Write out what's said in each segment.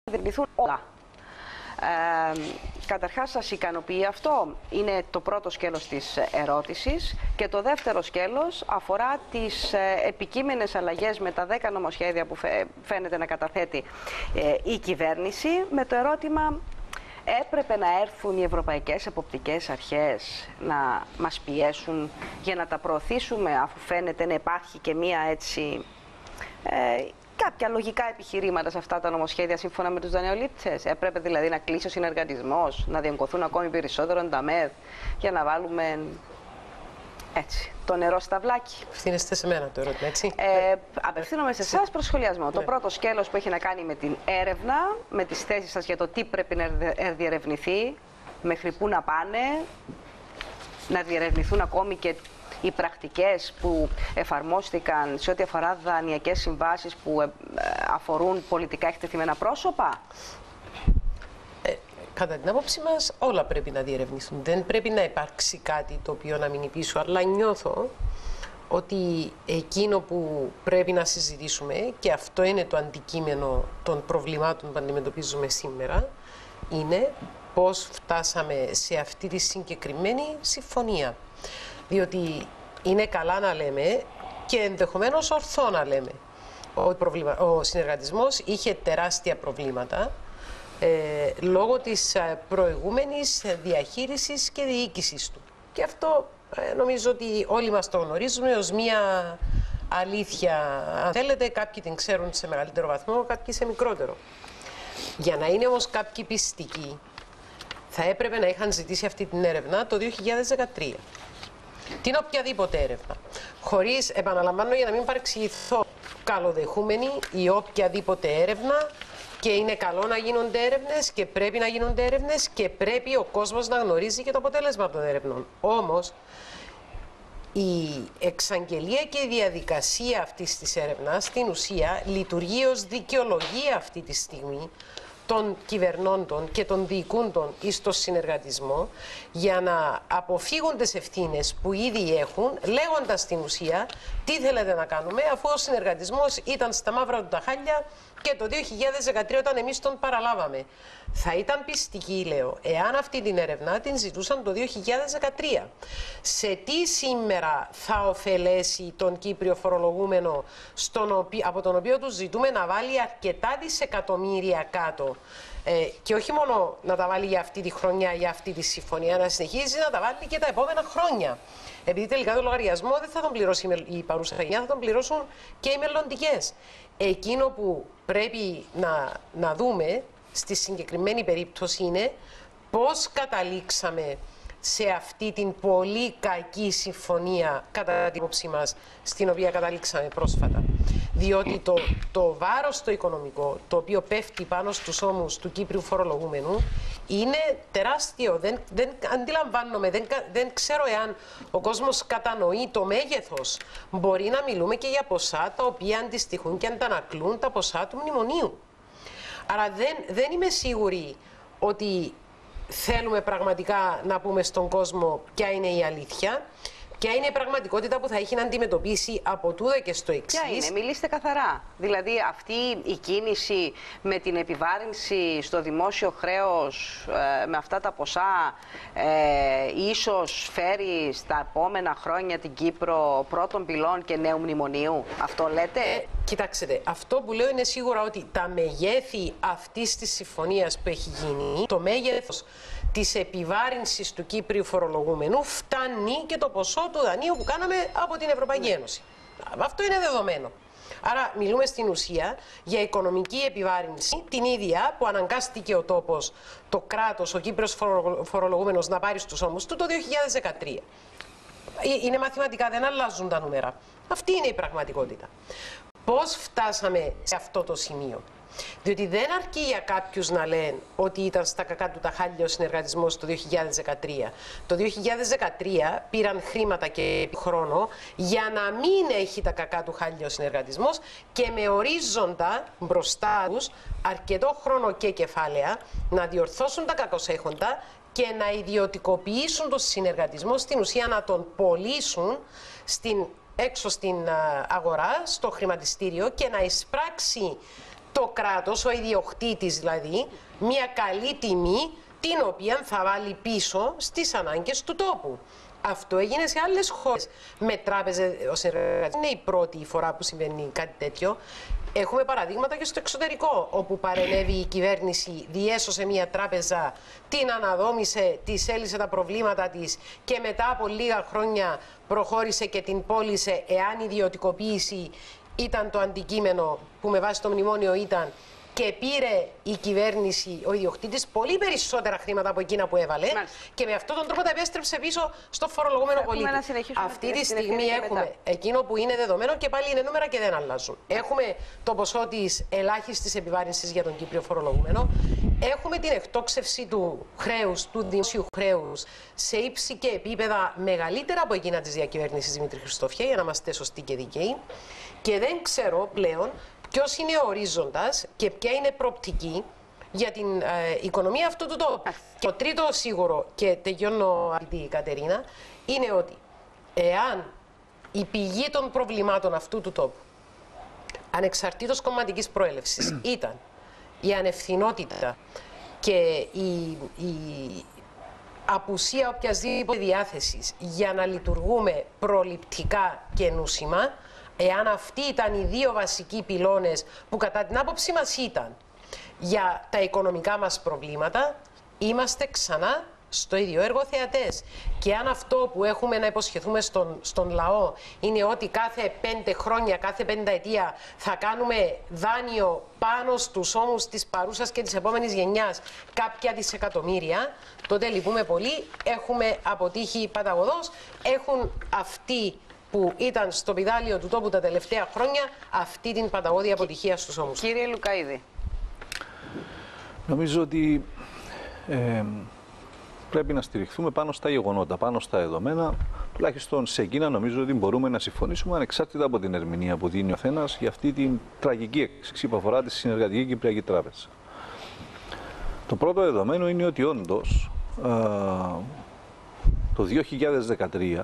διερευνηθούν όλα. Καταρχάς, σας ικανοποιεί αυτό? Είναι το πρώτο σκέλος της ερώτησης. Και το δεύτερο σκέλος αφορά τις επικείμενες αλλαγές με τα 10 νομοσχέδια που φαίνεται να καταθέτει η κυβέρνηση, με το ερώτημα: έπρεπε να έρθουν οι ευρωπαϊκές εποπτικές αρχές να μας πιέσουν για να τα προωθήσουμε, αφού φαίνεται να υπάρχει και μία έτσι κάποια λογικά επιχειρήματα σε αυτά τα νομοσχέδια σύμφωνα με τους δανειολήπτες? Έπρεπε δηλαδή να κλείσει ο συνεργατισμός, να διεγκωθούν ακόμη περισσότερο τα ΜΕΔ για να βάλουμε έτσι το νερό στα βλάκι? Ευθύνεστε σε μένα το ερώτημα, έτσι. Απευθύνομαι σε εσάς προς σχολιασμό. Ναι. Το πρώτο σκέλος που έχει να κάνει με την έρευνα, με τις θέσεις σας για το τι πρέπει να διερευνηθεί, μέχρι πού να πάνε, να διερευνηθούν ακόμη και οι πρακτικές που εφαρμόστηκαν σε ό,τι αφορά δανειακές συμβάσεις που αφορούν πολιτικά εκτεθειμένα πρόσωπα. Κατά την άποψή μας, όλα πρέπει να διερευνηθούν. Δεν πρέπει να υπάρξει κάτι το οποίο να μείνει πίσω. Αλλά νιώθω ότι εκείνο που πρέπει να συζητήσουμε, και αυτό είναι το αντικείμενο των προβλημάτων που αντιμετωπίζουμε σήμερα, είναι πώς φτάσαμε σε αυτή τη συγκεκριμένη συμφωνία. Διότι είναι καλά να λέμε και ενδεχομένως ορθό να λέμε ότι ο συνεργατισμός είχε τεράστια προβλήματα λόγω της προηγούμενης διαχείρισης και διοίκησης του. Και αυτό νομίζω ότι όλοι μας το γνωρίζουμε ως μία αλήθεια. Αν θέλετε, κάποιοι την ξέρουν σε μεγαλύτερο βαθμό, κάποιοι σε μικρότερο. Για να είναι όμως κάποιοι πιστικοί, θα έπρεπε να είχαν ζητήσει αυτή την έρευνα το 2013. Την οποιαδήποτε έρευνα. Χωρίς, επαναλαμβάνω για να μην παρεξηγηθώ, καλοδεχούμενη η οποιαδήποτε έρευνα, και είναι καλό να γίνονται έρευνες και πρέπει να γίνονται έρευνες και πρέπει ο κόσμος να γνωρίζει και το αποτέλεσμα των έρευνων. Όμως, η εξαγγελία και η διαδικασία αυτής της έρευνας στην ουσία λειτουργεί ως δικαιολογία αυτή τη στιγμή των κυβερνώντων και των διοικούντων εις το συνεργατισμό, για να αποφύγουν τις ευθύνες που ήδη έχουν, λέγοντας στην ουσία τι θέλετε να κάνουμε, αφού ο συνεργατισμός ήταν στα μαύρα του τα χάλια και το 2013 όταν εμείς τον παραλάβαμε. Θα ήταν πιστική, λέω, εάν αυτή την έρευνα την ζητούσαν το 2013. Σε τι σήμερα θα ωφελέσει τον Κύπριο φορολογούμενο, από τον οποίο του ζητούμε να βάλει αρκετά δισεκατομμύρια κάτω, και όχι μόνο να τα βάλει για αυτή τη χρονιά, για αυτή τη συμφωνία, να συνεχίζει να τα βάλει και τα επόμενα χρόνια. Επειδή τελικά το λογαριασμό δεν θα τον πληρώσει η παρούσα χρονιά, θα τον πληρώσουν και οι μελλοντικές. Εκείνο που πρέπει να δούμε στη συγκεκριμένη περίπτωση είναι πώς καταλήξαμε σε αυτή την πολύ κακή συμφωνία, κατά την άποψή μας, στην οποία καταλήξαμε πρόσφατα. Διότι το βάρος το οικονομικό, το οποίο πέφτει πάνω στους ώμους του Κύπριου φορολογούμενου, είναι τεράστιο. Δεν αντιλαμβάνομαι, δεν ξέρω εάν ο κόσμος κατανοεί το μέγεθος. Μπορεί να μιλούμε και για ποσά τα οποία αντιστοιχούν και αντανακλούν τα ποσά του μνημονίου. Άρα δεν είμαι σίγουρη ότι θέλουμε πραγματικά να πούμε στον κόσμο ποια είναι η αλήθεια, ποια είναι η πραγματικότητα που θα έχει να αντιμετωπίσει από τούδε και στο εξής. Ποια είναι, μιλήστε καθαρά. Δηλαδή αυτή η κίνηση με την επιβάρυνση στο δημόσιο χρέος, με αυτά τα ποσά, ίσως φέρει στα επόμενα χρόνια την Κύπρο πρώτων πυλών και νέου μνημονίου. Αυτό λέτε? Κοιτάξτε, αυτό που λέω είναι σίγουρα ότι τα μεγέθη αυτής της συμφωνίας που έχει γίνει, το μέγεθος της επιβάρυνσης του Κύπριου φορολογούμενου, φτάνει και το ποσό του δανείου που κάναμε από την Ευρωπαϊκή Ένωση. Αυτό είναι δεδομένο. Άρα μιλούμε στην ουσία για οικονομική επιβάρυνση, την ίδια που αναγκάστηκε ο τόπος, το κράτος, ο Κύπριος φορολογούμενος να πάρει στους ώμους του το 2013. Είναι μαθηματικά, δεν αλλάζουν τα νούμερα. Αυτή είναι η πραγματικότητα. Πώς φτάσαμε σε αυτό το σημείο? Διότι δεν αρκεί για κάποιους να λένε ότι ήταν στα κακά του τα χάλια ο συνεργατισμός το 2013. Το 2013 πήραν χρήματα και χρόνο για να μην έχει τα κακά του χάλια ο συνεργατισμός και με ορίζοντα μπροστά τους αρκετό χρόνο και κεφάλαια να διορθώσουν τα κακοσέχοντα και να ιδιωτικοποιήσουν τον συνεργατισμό, στην ουσία να τον πωλήσουν έξω στην αγορά, στο χρηματιστήριο, και να εισπράξει το κράτος, ο ιδιοκτήτης δηλαδή, μια καλή τιμή την οποία θα βάλει πίσω στις ανάγκες του τόπου. Αυτό έγινε σε άλλες χώρες. Με τράπεζες ο συνεργάτης. Είναι η πρώτη φορά που συμβαίνει κάτι τέτοιο. Έχουμε παραδείγματα και στο εξωτερικό, όπου παρενέβη η κυβέρνηση, διέσωσε μια τράπεζα, την αναδόμησε, της έλυσε τα προβλήματα της και μετά από λίγα χρόνια προχώρησε και την πώλησε, εάν η ιδιωτικοποίηση ήταν το αντικείμενο που με βάση το μνημόνιο ήταν, και πήρε η κυβέρνηση, ο ιδιοκτήτης, πολύ περισσότερα χρήματα από εκείνα που έβαλε. Μάλιστα. Και με αυτόν τον τρόπο τα επέστρεψε πίσω στο φορολογούμενο πολίτη. Αυτή τη στιγμή έχουμε εκείνο που είναι δεδομένο και πάλι είναι νούμερα και δεν αλλάζουν. Έχουμε το ποσό της ελάχιστης επιβάρυνσης για τον Κύπριο φορολογούμενο. Έχουμε την εκτόξευση του χρέους, του δημόσιου χρέους, σε ύψη και επίπεδα μεγαλύτερα από εκείνα της διακυβέρνησης Δημήτρη Χριστόφια, για να είμαστε σωστοί και δικαίοι. Και δεν ξέρω πλέον ποιος είναι ο ορίζοντας και ποια είναι προοπτική για την οικονομία αυτού του τόπου. Και το τρίτο σίγουρο, και τελειώνω αγαπητή Κατερίνα, είναι ότι εάν η πηγή των προβλημάτων αυτού του τόπου, ανεξαρτήτως κομματικής προέλευσης, ήταν η ανευθυνότητα και η απουσία οποιασδήποτε διάθεσης για να λειτουργούμε προληπτικά και νούσιμα, εάν αυτοί ήταν οι δύο βασικοί πυλώνες που κατά την άποψή μας ήταν για τα οικονομικά μας προβλήματα, είμαστε ξανά στο ίδιο έργο θεατές. Και αν αυτό που έχουμε να υποσχεθούμε στον λαό είναι ότι κάθε 5 χρόνια, κάθε 5 ετία θα κάνουμε δάνειο πάνω στους ώμους της παρούσας και της επόμενης γενιάς κάποια δισεκατομμύρια, τότε λυπούμε πολύ, έχουμε αποτύχει παταγωδώς, έχουν αυτοί που ήταν στο πηδάλιο του τόπου τα τελευταία χρόνια αυτή την παταγώδη αποτυχία στους ώμους. Κύριε Λουκαίδη. Νομίζω ότι πρέπει να στηριχθούμε πάνω στα γεγονότα, πάνω στα δεδομένα. Τουλάχιστον σε εκείνα νομίζω ότι μπορούμε να συμφωνήσουμε ανεξάρτητα από την ερμηνεία που δίνει ο Αθένας για αυτή την τραγική έξυξη που αφορά τη Συνεργατική Κυπριακή Τράπεζα. Το πρώτο δεδομένο είναι ότι όντως το 2013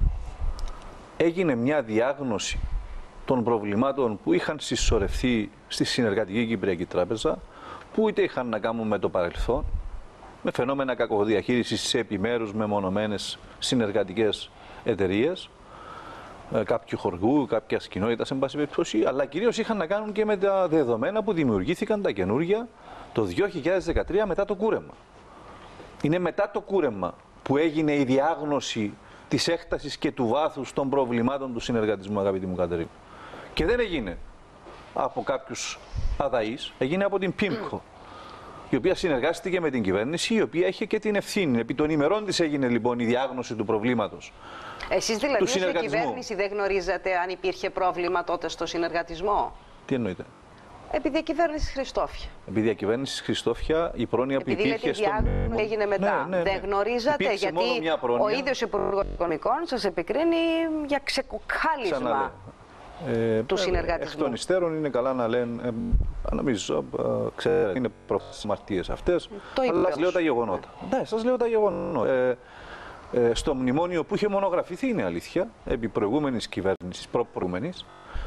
έγινε μια διάγνωση των προβλημάτων που είχαν συσσωρευτεί στη Συνεργατική Κυπριακή Τράπεζα, που είτε είχαν να κάνουν με το παρελθόν, με φαινόμενα κακοδιαχείρισης σε επιμέρους μεμονωμένες συνεργατικές εταιρείες, κάποιου χωριού, κάποια κοινότητα, εν πάση περιπτώσει, αλλά κυρίως είχαν να κάνουν και με τα δεδομένα που δημιουργήθηκαν τα καινούργια το 2013 μετά το κούρεμα. Είναι μετά το κούρεμα που έγινε η διάγνωση της έκτασης και του βάθους των προβλημάτων του συνεργατισμού, αγαπητή μου Κατερίνα. Και δεν έγινε από κάποιους αδαείς, έγινε από την ΠΙΜΚΟ, η οποία συνεργάστηκε με την κυβέρνηση, η οποία είχε και την ευθύνη. Επί των ημερών της έγινε λοιπόν η διάγνωση του προβλήματος. Εσείς δηλαδή ως κυβέρνηση δεν γνωρίζατε αν υπήρχε πρόβλημα τότε στο συνεργατισμό? Τι εννοείτε? Επί διακυβέρνησης Χριστόφια. Επί διακυβέρνησης Χριστόφια η πρόνοια που υπήρχε στο... Επειδή έγινε μετά. Ναι. Δεν γνωρίζατε υπήρξε γιατί ο ίδιος Υπουργός Οικονομικών σας επικρίνει για ξεκουκάλισμα του συνεργατισμού. Εκ των υστέρων είναι καλά να λένε, νομίζω, ξέρετε, είναι προφημαρτίες αυτές, αλλά σας λέω τα γεγονότα. Ναι, σας λέω τα γεγονότα. Στο μνημόνιο που είχε μονογραφηθεί, είναι αλήθεια, επί προηγούμενης κυβέρνησης, προπροηγούμενης,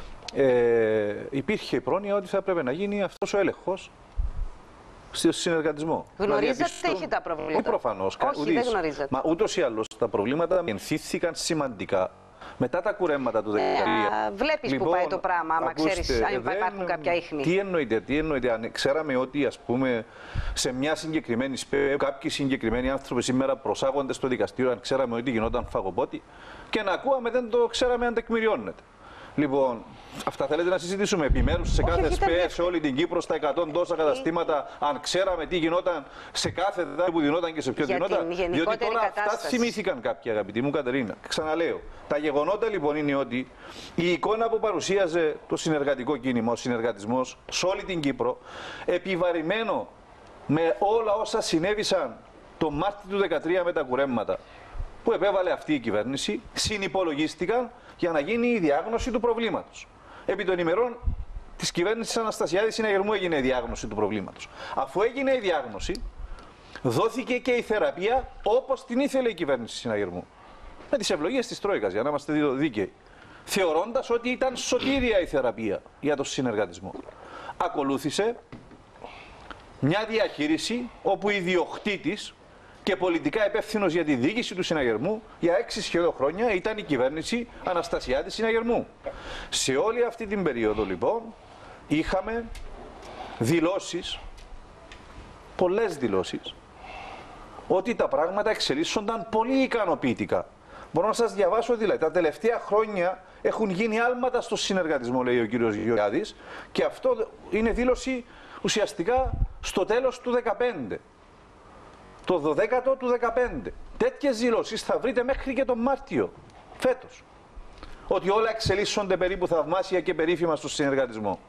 υπήρχε η πρόνοια ότι θα έπρεπε να γίνει αυτός ο έλεγχος στο συνεργατισμό. Γνωρίζετε είχε τα προβλήματα? Προφανώς. Όχι, δεν γνωρίζετε. Μα ούτως ή άλλως τα προβλήματα ενθύθηκαν σημαντικά μετά τα κουρέματα του 2013. Βλέπεις λοιπόν, που πάει το πράγμα, άμα ξέρεις αν υπάρχουν κάποια ίχνη. Τι εννοείται, αν ξέραμε ότι ας πούμε σε μια συγκεκριμένη σπέδα κάποιοι συγκεκριμένοι άνθρωποι σήμερα προσάγονται στο δικαστήριο, αν ξέραμε ότι γινόταν φαγοπότη, και να ακούαμε δεν το ξέραμε αν τεκμηριώνεται. Λοιπόν, αυτά θέλετε να συζητήσουμε επιμέρους σε κάθε ΣΠΕ, σε όλη την Κύπρο, στα 100 τόσα καταστήματα, αν ξέραμε τι γινόταν σε κάθε δάνειο που δινόταν και σε ποιο δινόταν? Διότι τώρα αυτά θυμήθηκαν κάποιοι, αγαπητή μου Κατερίνα. Ξαναλέω, τα γεγονότα λοιπόν είναι ότι η εικόνα που παρουσίαζε το συνεργατικό κίνημα, ο συνεργατισμός σε όλη την Κύπρο, επιβαρημένο με όλα όσα συνέβησαν το Μάρτιο του 2013 με τα κουρέμματα που επέβαλε αυτή η κυβέρνηση, συνυπολογίστηκαν για να γίνει η διάγνωση του προβλήματος. Επί των ημερών της κυβέρνησης Αναστασιάδη Συναγερμού έγινε η διάγνωση του προβλήματος. Αφού έγινε η διάγνωση, δόθηκε και η θεραπεία όπως την ήθελε η κυβέρνηση Συναγερμού. Με τις ευλογίες της Τρόικας, για να είμαστε δίκαιοι. Θεωρώντας ότι ήταν σωτήρια η θεραπεία για τον συνεργατισμό. ακολούθησε μια διαχείριση όπου ιδιοκτήτης και πολιτικά υπεύθυνος για τη διοίκηση του συναγερμού για 6 σχεδόν χρόνια ήταν η κυβέρνηση Αναστασιάδη Συναγερμού. Σε όλη αυτή την περίοδο λοιπόν είχαμε δηλώσεις, πολλές δηλώσεις, ότι τα πράγματα εξελίσσονταν πολύ ικανοποιητικά. Μπορώ να σας διαβάσω δηλαδή, τα τελευταία χρόνια έχουν γίνει άλματα στο συνεργατισμό, λέει ο κύριος Γεωργιάδης, και αυτό είναι δήλωση ουσιαστικά στο τέλος του 2015. Το 12ο του 2015. Τέτοιες δηλώσεις θα βρείτε μέχρι και τον Μάρτιο φέτος. Ότι όλα εξελίσσονται περίπου θαυμάσια και περίφημα στο συνεργατισμό.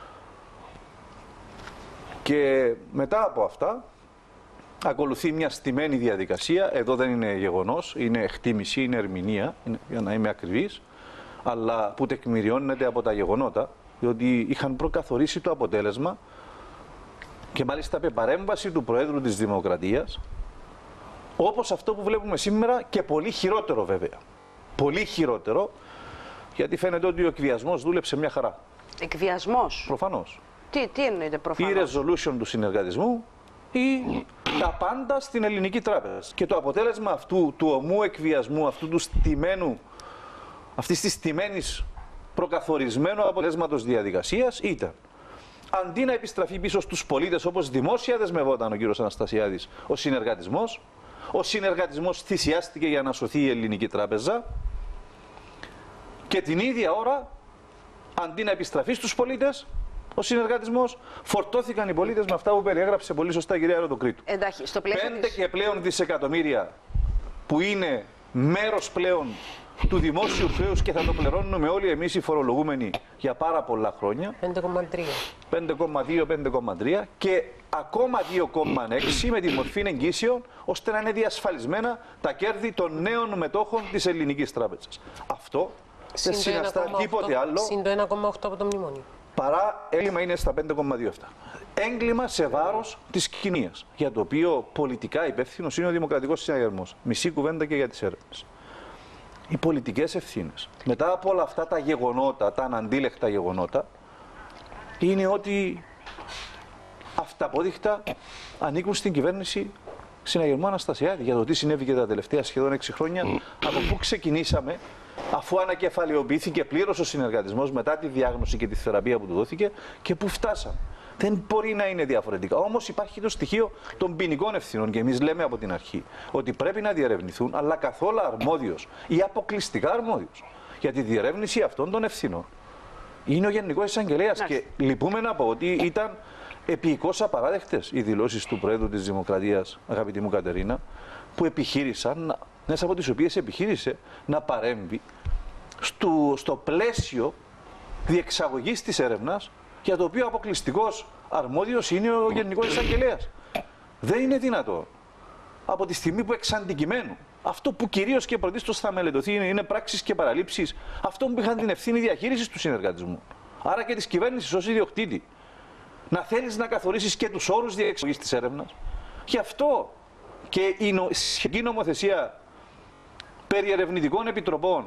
Και μετά από αυτά ακολουθεί μια στημένη διαδικασία. Εδώ δεν είναι γεγονός, είναι εκτίμηση, είναι ερμηνεία, για να είμαι ακριβής, αλλά που τεκμηριώνεται από τα γεγονότα, διότι είχαν προκαθορίσει το αποτέλεσμα και μάλιστα με παρέμβαση του Προέδρου της Δημοκρατίας, όπως αυτό που βλέπουμε σήμερα και πολύ χειρότερο βέβαια. Πολύ χειρότερο, γιατί φαίνεται ότι ο εκβιασμός δούλεψε μια χαρά. Εκβιασμός? Προφανώς. Τι εννοείται προφανώς? Η resolution του συνεργατισμού ή τα πάντα στην Ελληνική Τράπεζα. Και το αποτέλεσμα αυτού του ομού εκβιασμού, αυτού του στημένου, αυτής της στημένης προκαθορισμένου αποτελέσματος διαδικασίας ήταν, αντί να επιστραφεί πίσω στους πολίτες όπως δημόσια δεσμευόταν ο κύριος Αναστασιάδης, ο συνεργατισμός θυσιάστηκε για να σωθεί η Ελληνική Τράπεζα και την ίδια ώρα, αντί να επιστραφεί στους πολίτες, ο συνεργατισμός, φορτώθηκαν οι πολίτες με αυτά που περιέγραψε πολύ σωστά η κυρία Ρωτοκρήτου. Εντάξει, στο πλαίσιο 5 και πλέον δισεκατομμύρια που είναι μέρος πλέον του δημόσιου χρέους και θα το πληρώνουμε όλοι εμείς οι φορολογούμενοι για πάρα πολλά χρόνια. 5,3. 5,2, 5,3 και ακόμα 2,6 με τη μορφή εγγύσεων, ώστε να είναι διασφαλισμένα τα κέρδη των νέων μετόχων της Ελληνικής Τράπεζας. Αυτό δεν συνιστά τίποτε άλλο. Συν το 1,8 από το μνημόνιο. Παρά έγκλημα είναι στα 5,2 αυτά. Έγκλημα σε βάρος της κοινίας, για το οποίο πολιτικά υπεύθυνος είναι ο Δημοκρατικός Συναγερμός. Μισή κουβέντα και για τις έρευνες. Οι πολιτικές ευθύνες, μετά από όλα αυτά τα γεγονότα, τα αναντίλεκτα γεγονότα, είναι ότι αυταπόδειχτα ανήκουν στην κυβέρνηση Συναγερμού Αναστασιάδη. Για το τι συνέβη και τα τελευταία σχεδόν 6 χρόνια, από πού ξεκινήσαμε, αφού ανακεφαλαιοποιήθηκε πλήρως ο συνεργατισμός μετά τη διάγνωση και τη θεραπεία που του δόθηκε και πού φτάσαμε. Δεν μπορεί να είναι διαφορετικά. Όμως υπάρχει το στοιχείο των ποινικών ευθυνών και εμείς λέμε από την αρχή ότι πρέπει να διερευνηθούν, αλλά καθόλου αρμόδιος ή αποκλειστικά αρμόδιος για τη διερεύνηση αυτών των ευθυνών είναι ο Γενικός Εισαγγελέας. Και λυπούμε να πω ότι ήταν επικώς απαράδεκτες οι δηλώσεις του Προέδρου της Δημοκρατίας, αγαπητή μου Κατερίνα, που επιχείρησαν, μέσα από τις οποίες επιχείρησε να παρέμβει στο πλαίσιο διεξαγωγής της έρευνας, για το οποίο αποκλειστικός αρμόδιος είναι ο Γενικός Εισαγγελέας. Δεν είναι δυνατό από τη στιγμή που εξ αντικειμένου αυτό που κυρίως και πρωτίστως θα μελετωθεί είναι πράξεις και παραλήψεις αυτών που είχαν την ευθύνη διαχείρισης του συνεργατισμού. Άρα και της κυβέρνησης ως ιδιοκτήτη. Να θέλεις να καθορίσεις και τους όρους διεξαγωγής της έρευνας. Γι' αυτό και η σχετική νομοθεσία περί ερευνητικών επιτροπών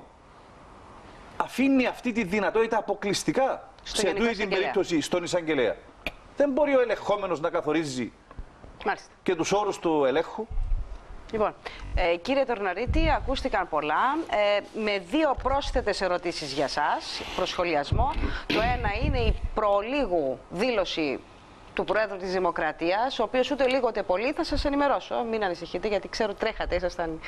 αφήνει αυτή τη δυνατότητα αποκλειστικά σε τούτη την περίπτωση στον εισαγγελέα. Δεν μπορεί ο ελεγχόμενος να καθορίζει και τους όρους του ελέγχου. Λοιπόν, κύριε Τορναρίτη, ακούστηκαν πολλά. Με 2 πρόσθετες ερωτήσεις για σας, προσχολιασμό. Το ένα είναι η προλίγου δήλωση του Προέδρου της Δημοκρατίας, ο οποίος ούτε λίγο ούτε πολύ, θα σας ενημερώσω, μην ανησυχείτε, γιατί ξέρω τρέχατε, ήσασταν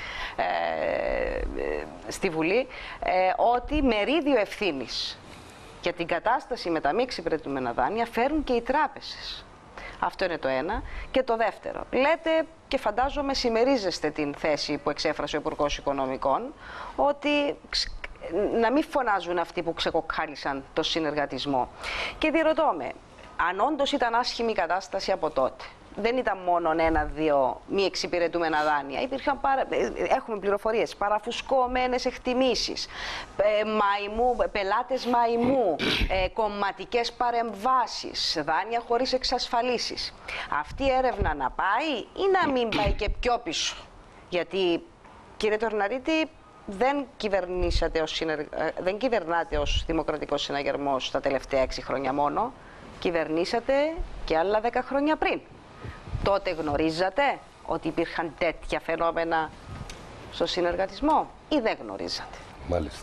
στη Βουλή, ότι μερίδιο ευθύνης για την κατάσταση με τα μη εξυπηρετούμενα δάνεια φέρουν και οι τράπεζες. Αυτό είναι το ένα. Και το δεύτερο, λέτε και φαντάζομαι συμμερίζεστε την θέση που εξέφρασε ο Υπουργός Οικονομικών, ότι να μην φωνάζουν αυτοί που ξεκοκάλισαν το συνεργατισμό. Και διερωτώ με, αν όντως ήταν άσχημη η κατάσταση από τότε, δεν ήταν μόνο 1-2 μη εξυπηρετούμενα δάνεια. Υπήρχαν έχουμε πληροφορίες, παραφουσκωμένες εκτιμήσεις, πελάτες μαϊμού, κομματικές παρεμβάσεις, δάνεια χωρίς εξασφαλίσεις. Αυτή η έρευνα να πάει ή να μην πάει και πιο πίσω? Γιατί, κύριε Τορναρίτη, δεν κυβερνάτε ως Δημοκρατικός Συναγερμός τα τελευταία 6 χρόνια μόνο. κυβερνήσατε και άλλα 10 χρόνια πριν. Τότε γνωρίζατε ότι υπήρχαν τέτοια φαινόμενα στο συνεργατισμό ή δεν γνωρίζατε? Μάλιστα.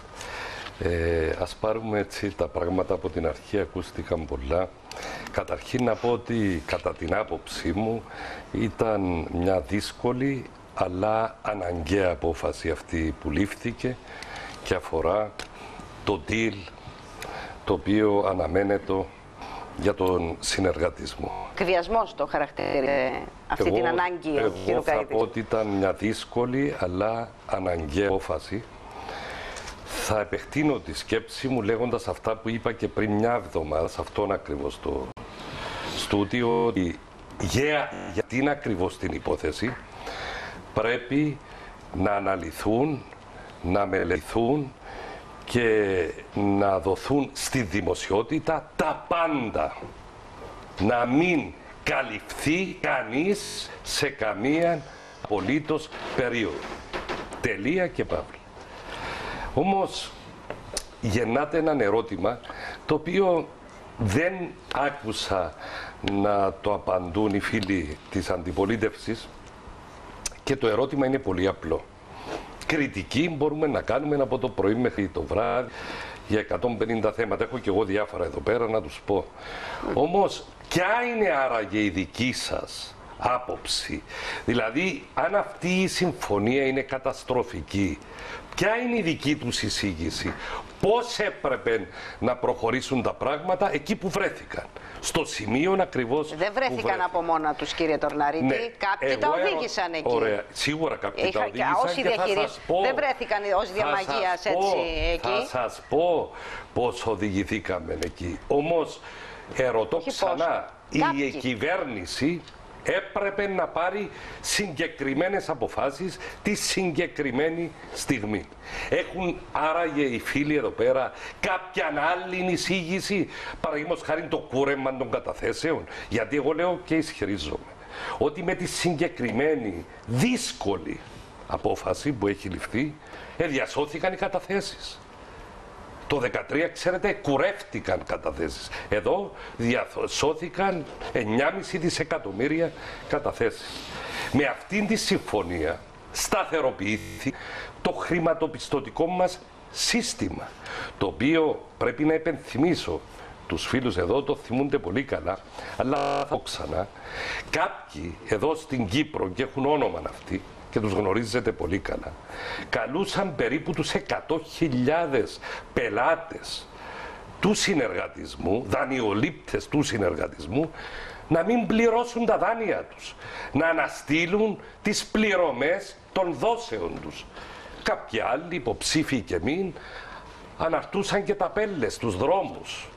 Ας πάρουμε έτσι τα πράγματα από την αρχή, ακούστηκαν πολλά. Καταρχήν να πω ότι κατά την άποψή μου ήταν μια δύσκολη αλλά αναγκαία απόφαση αυτή που λήφθηκε και αφορά το deal το οποίο αναμένεται για τον συνεργατισμό. Εκβιασμός το χαρακτήριζε αυτή την ανάγκη ο κ. Εγώ θα πω ότι ήταν μια δύσκολη αλλά αναγκαία απόφαση. Θα επεκτείνω τη σκέψη μου λέγοντας αυτά που είπα και πριν μια εβδομάδα, σε αυτόν ακριβώς το στούτιο, ότι για την ακριβώς την υπόθεση πρέπει να αναλυθούν, να μελετηθούν και να δοθούν στη δημοσιότητα τα πάντα. Να μην καλυφθεί κανείς σε καμία απολύτως περίοδο. Τελεία και παύλα. Όμως γεννάται ένα ερώτημα το οποίο δεν άκουσα να το απαντούν οι φίλοι της αντιπολίτευσης και το ερώτημα είναι πολύ απλό. Κριτική μπορούμε να κάνουμε από το πρωί μέχρι το βράδυ για 150 θέματα. Έχω και εγώ διάφορα εδώ πέρα να τους πω. Όμως ποια είναι άραγε η δική σας άποψη? Δηλαδή αν αυτή η συμφωνία είναι καταστροφική, ποια είναι η δική τους εισήγηση? Πώς έπρεπε να προχωρήσουν τα πράγματα εκεί που βρέθηκαν? Στο σημείο ακριβώς. Δεν βρέθηκαν από μόνα τους, κύριε Τορναρίτη. Ναι. Κάποιοι τα οδήγησαν εκεί. Ωραία, σίγουρα κάποιοι τα οδήγησαν. Όσοι δεν βρέθηκαν ως διαμαγείας έτσι εκεί. Θα σας πω πώς οδηγηθήκαμε εκεί. Όμως ερωτώ ξανά, η κυβέρνηση έπρεπε να πάρει συγκεκριμένες αποφάσεις τη συγκεκριμένη στιγμή. Έχουν άραγε οι φίλοι εδώ πέρα κάποια άλλη εισήγηση, παραδείγματος χάρη το κούρεμα των καταθέσεων? Γιατί εγώ λέω και ισχυρίζομαι ότι με τη συγκεκριμένη δύσκολη απόφαση που έχει ληφθεί διασώθηκαν οι καταθέσεις. Το 2013, ξέρετε, κουρεύτηκαν καταθέσεις. Εδώ διασώθηκαν 9,5 δισεκατομμύρια καταθέσεις. Με αυτήν τη συμφωνία σταθεροποιήθη το χρηματοπιστωτικό μας σύστημα, το οποίο πρέπει να υπενθυμίσω, τους φίλους εδώ το θυμούνται πολύ καλά, αλλά θα πω ξανά, κάποιοι εδώ στην Κύπρο, και έχουν όνομα αυτοί, και τους γνωρίζετε πολύ καλά, καλούσαν περίπου τους 100.000 πελάτες του συνεργατισμού, δανειολήπτες του συνεργατισμού, να μην πληρώσουν τα δάνεια τους, να αναστείλουν τις πληρωμές των δόσεων τους. Κάποιοι άλλοι υποψήφοι και μην αναρτούσαν και ταπέλες στους δρόμους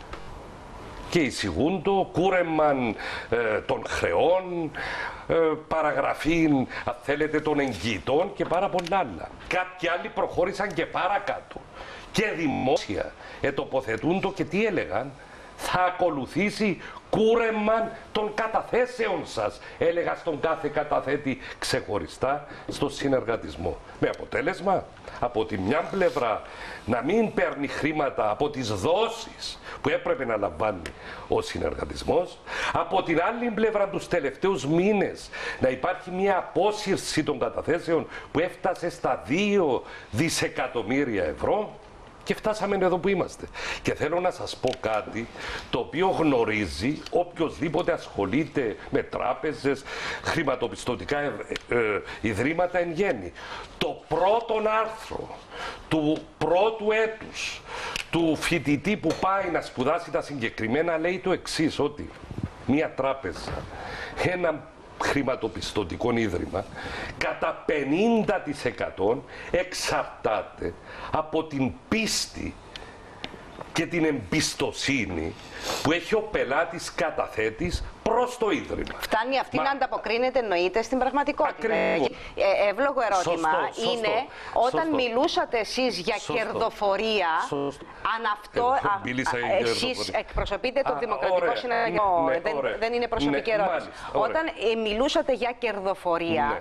και εισηγούν το κούρεμαν των χρεών, παραγραφή, αν θέλετε, των εγγυητών και πάρα πολλά άλλα. Κάποιοι άλλοι προχώρησαν και παρακάτω και δημόσια ετοποθετούν το και τι έλεγαν? Θα ακολουθήσει κούρεμαν των καταθέσεων σας, έλεγα στον κάθε καταθέτη ξεχωριστά στο συνεργατισμό. Με αποτέλεσμα, από τη μια πλευρά να μην παίρνει χρήματα από τις δόσεις που έπρεπε να λαμβάνει ο συνεργατισμός, από την άλλη πλευρά τους τελευταίους μήνες να υπάρχει μια απόσυρση των καταθέσεων που έφτασε στα 2 δισεκατομμύρια ευρώ. Και φτάσαμε εδώ που είμαστε. Και θέλω να σας πω κάτι το οποίο γνωρίζει οποιοσδήποτε ασχολείται με τράπεζες, χρηματοπιστωτικά ιδρύματα εν γέννη. Το πρώτο άρθρο του πρώτου έτους του φοιτητή που πάει να σπουδάσει τα συγκεκριμένα λέει το εξής, ότι μία τράπεζα, ένα χρηματοπιστωτικό ίδρυμα, κατά 50% εξαρτάται από την πίστη και την εμπιστοσύνη που έχει ο πελάτης καταθέτης προς το ίδρυμα. Φτάνει αυτή να ανταποκρίνεται, εννοείται, στην πραγματικότητα. Εύλογο ερώτημα είναι όταν μιλούσατε εσείς για κερδοφορία, αν αυτό εσείς εκπροσωπείτε το Δημοκρατικό Συνεργατισμό, δεν είναι προσωπική ερώτηση. Όταν μιλούσατε για κερδοφορία,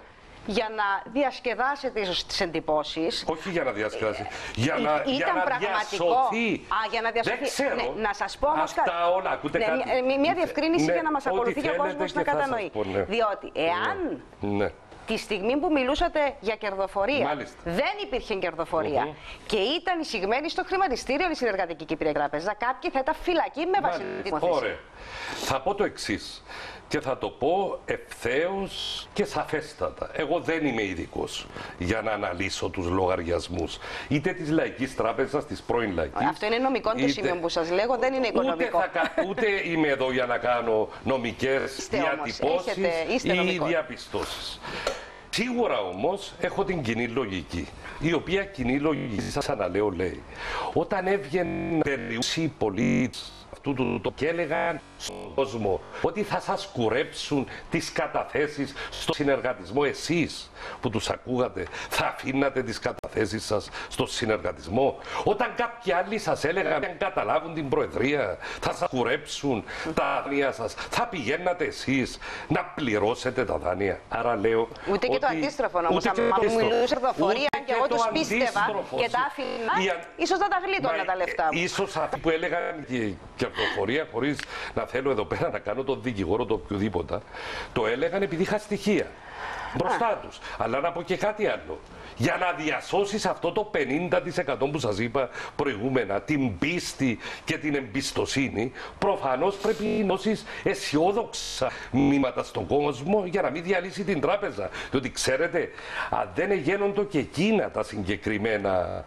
για να διασκεδάσετε ίσως τις εντυπώσεις. Όχι για να διασκεδάσει. Για να πραγματικό. διασωθεί. Για να διασωθεί. Δεν ξέρω. Ναι, να σας πω όμως κάτι. Αυτά όλα, ακούτε κάτι. Μια διευκρίνηση για να μας ό,τι ακολουθεί και ο θέλετε κόσμος και να θα σας κατανοεί. πω, ναι. Διότι εάν τη στιγμή που μιλούσατε για κερδοφορία, μάλιστα, δεν υπήρχε κερδοφορία και ήταν εισηγμένη στο χρηματιστήριο η Συνεργατική Κυπριακή Τράπεζα, κάποιοι θα ήταν φυλακοί με βάση την νομοθεσία. Ωραία. Θα πω το εξής και θα το πω ευθέως και σαφέστατα. Εγώ δεν είμαι ειδικός για να αναλύσω τους λογαριασμούς είτε της Λαϊκής Τράπεζας, της πρώην Λαϊκής. Αυτό είναι νομικό το σημείο που σας λέγω, δεν είναι οικονομικό. Ούτε είμαι εδώ για να κάνω νομικές διατυπώσεις ή διαπιστώσεις. Σίγουρα όμως έχω την κοινή λογική, η οποία κοινή λογική, σας αναλέω, λέει όταν έβγαινε περιούσιοι πολίτες και έλεγαν στον κόσμο ότι θα σας κουρέψουν τις καταθέσεις στο συνεργατισμό, εσείς που τους ακούγατε θα αφήνατε τις καταθέσεις σας στο συνεργατισμό? Όταν κάποιοι άλλοι σας έλεγαν αν καταλάβουν την Προεδρία θα σας κουρέψουν τα δάνεια σας, θα πηγαίνατε εσείς να πληρώσετε τα δάνεια? Άρα λέω ούτε και το αντίστροφο όμως, αν μου μιλούσε κερδοφορία και εγώ τους πίστευα και τα άφηνα, ίσως θα τα γλίτωνα τα λεφτά μου. Ίσως αυτοί που έλεγαν κερδοφορία, χωρίς να θέλω εδώ πέρα να κάνω τον δικηγόρο το οποιοδήποτε, το έλεγαν επειδή είχα στοιχεία μπροστά τους. Αλλά να πω και κάτι άλλο. Για να διασώσεις αυτό το 50% που σας είπα προηγούμενα, την πίστη και την εμπιστοσύνη, προφανώς πρέπει να δώσεις αισιόδοξα μηνύματα στον κόσμο για να μην διαλύσει την τράπεζα. Διότι ξέρετε, αν δεν γίνονται και εκείνα τα συγκεκριμένα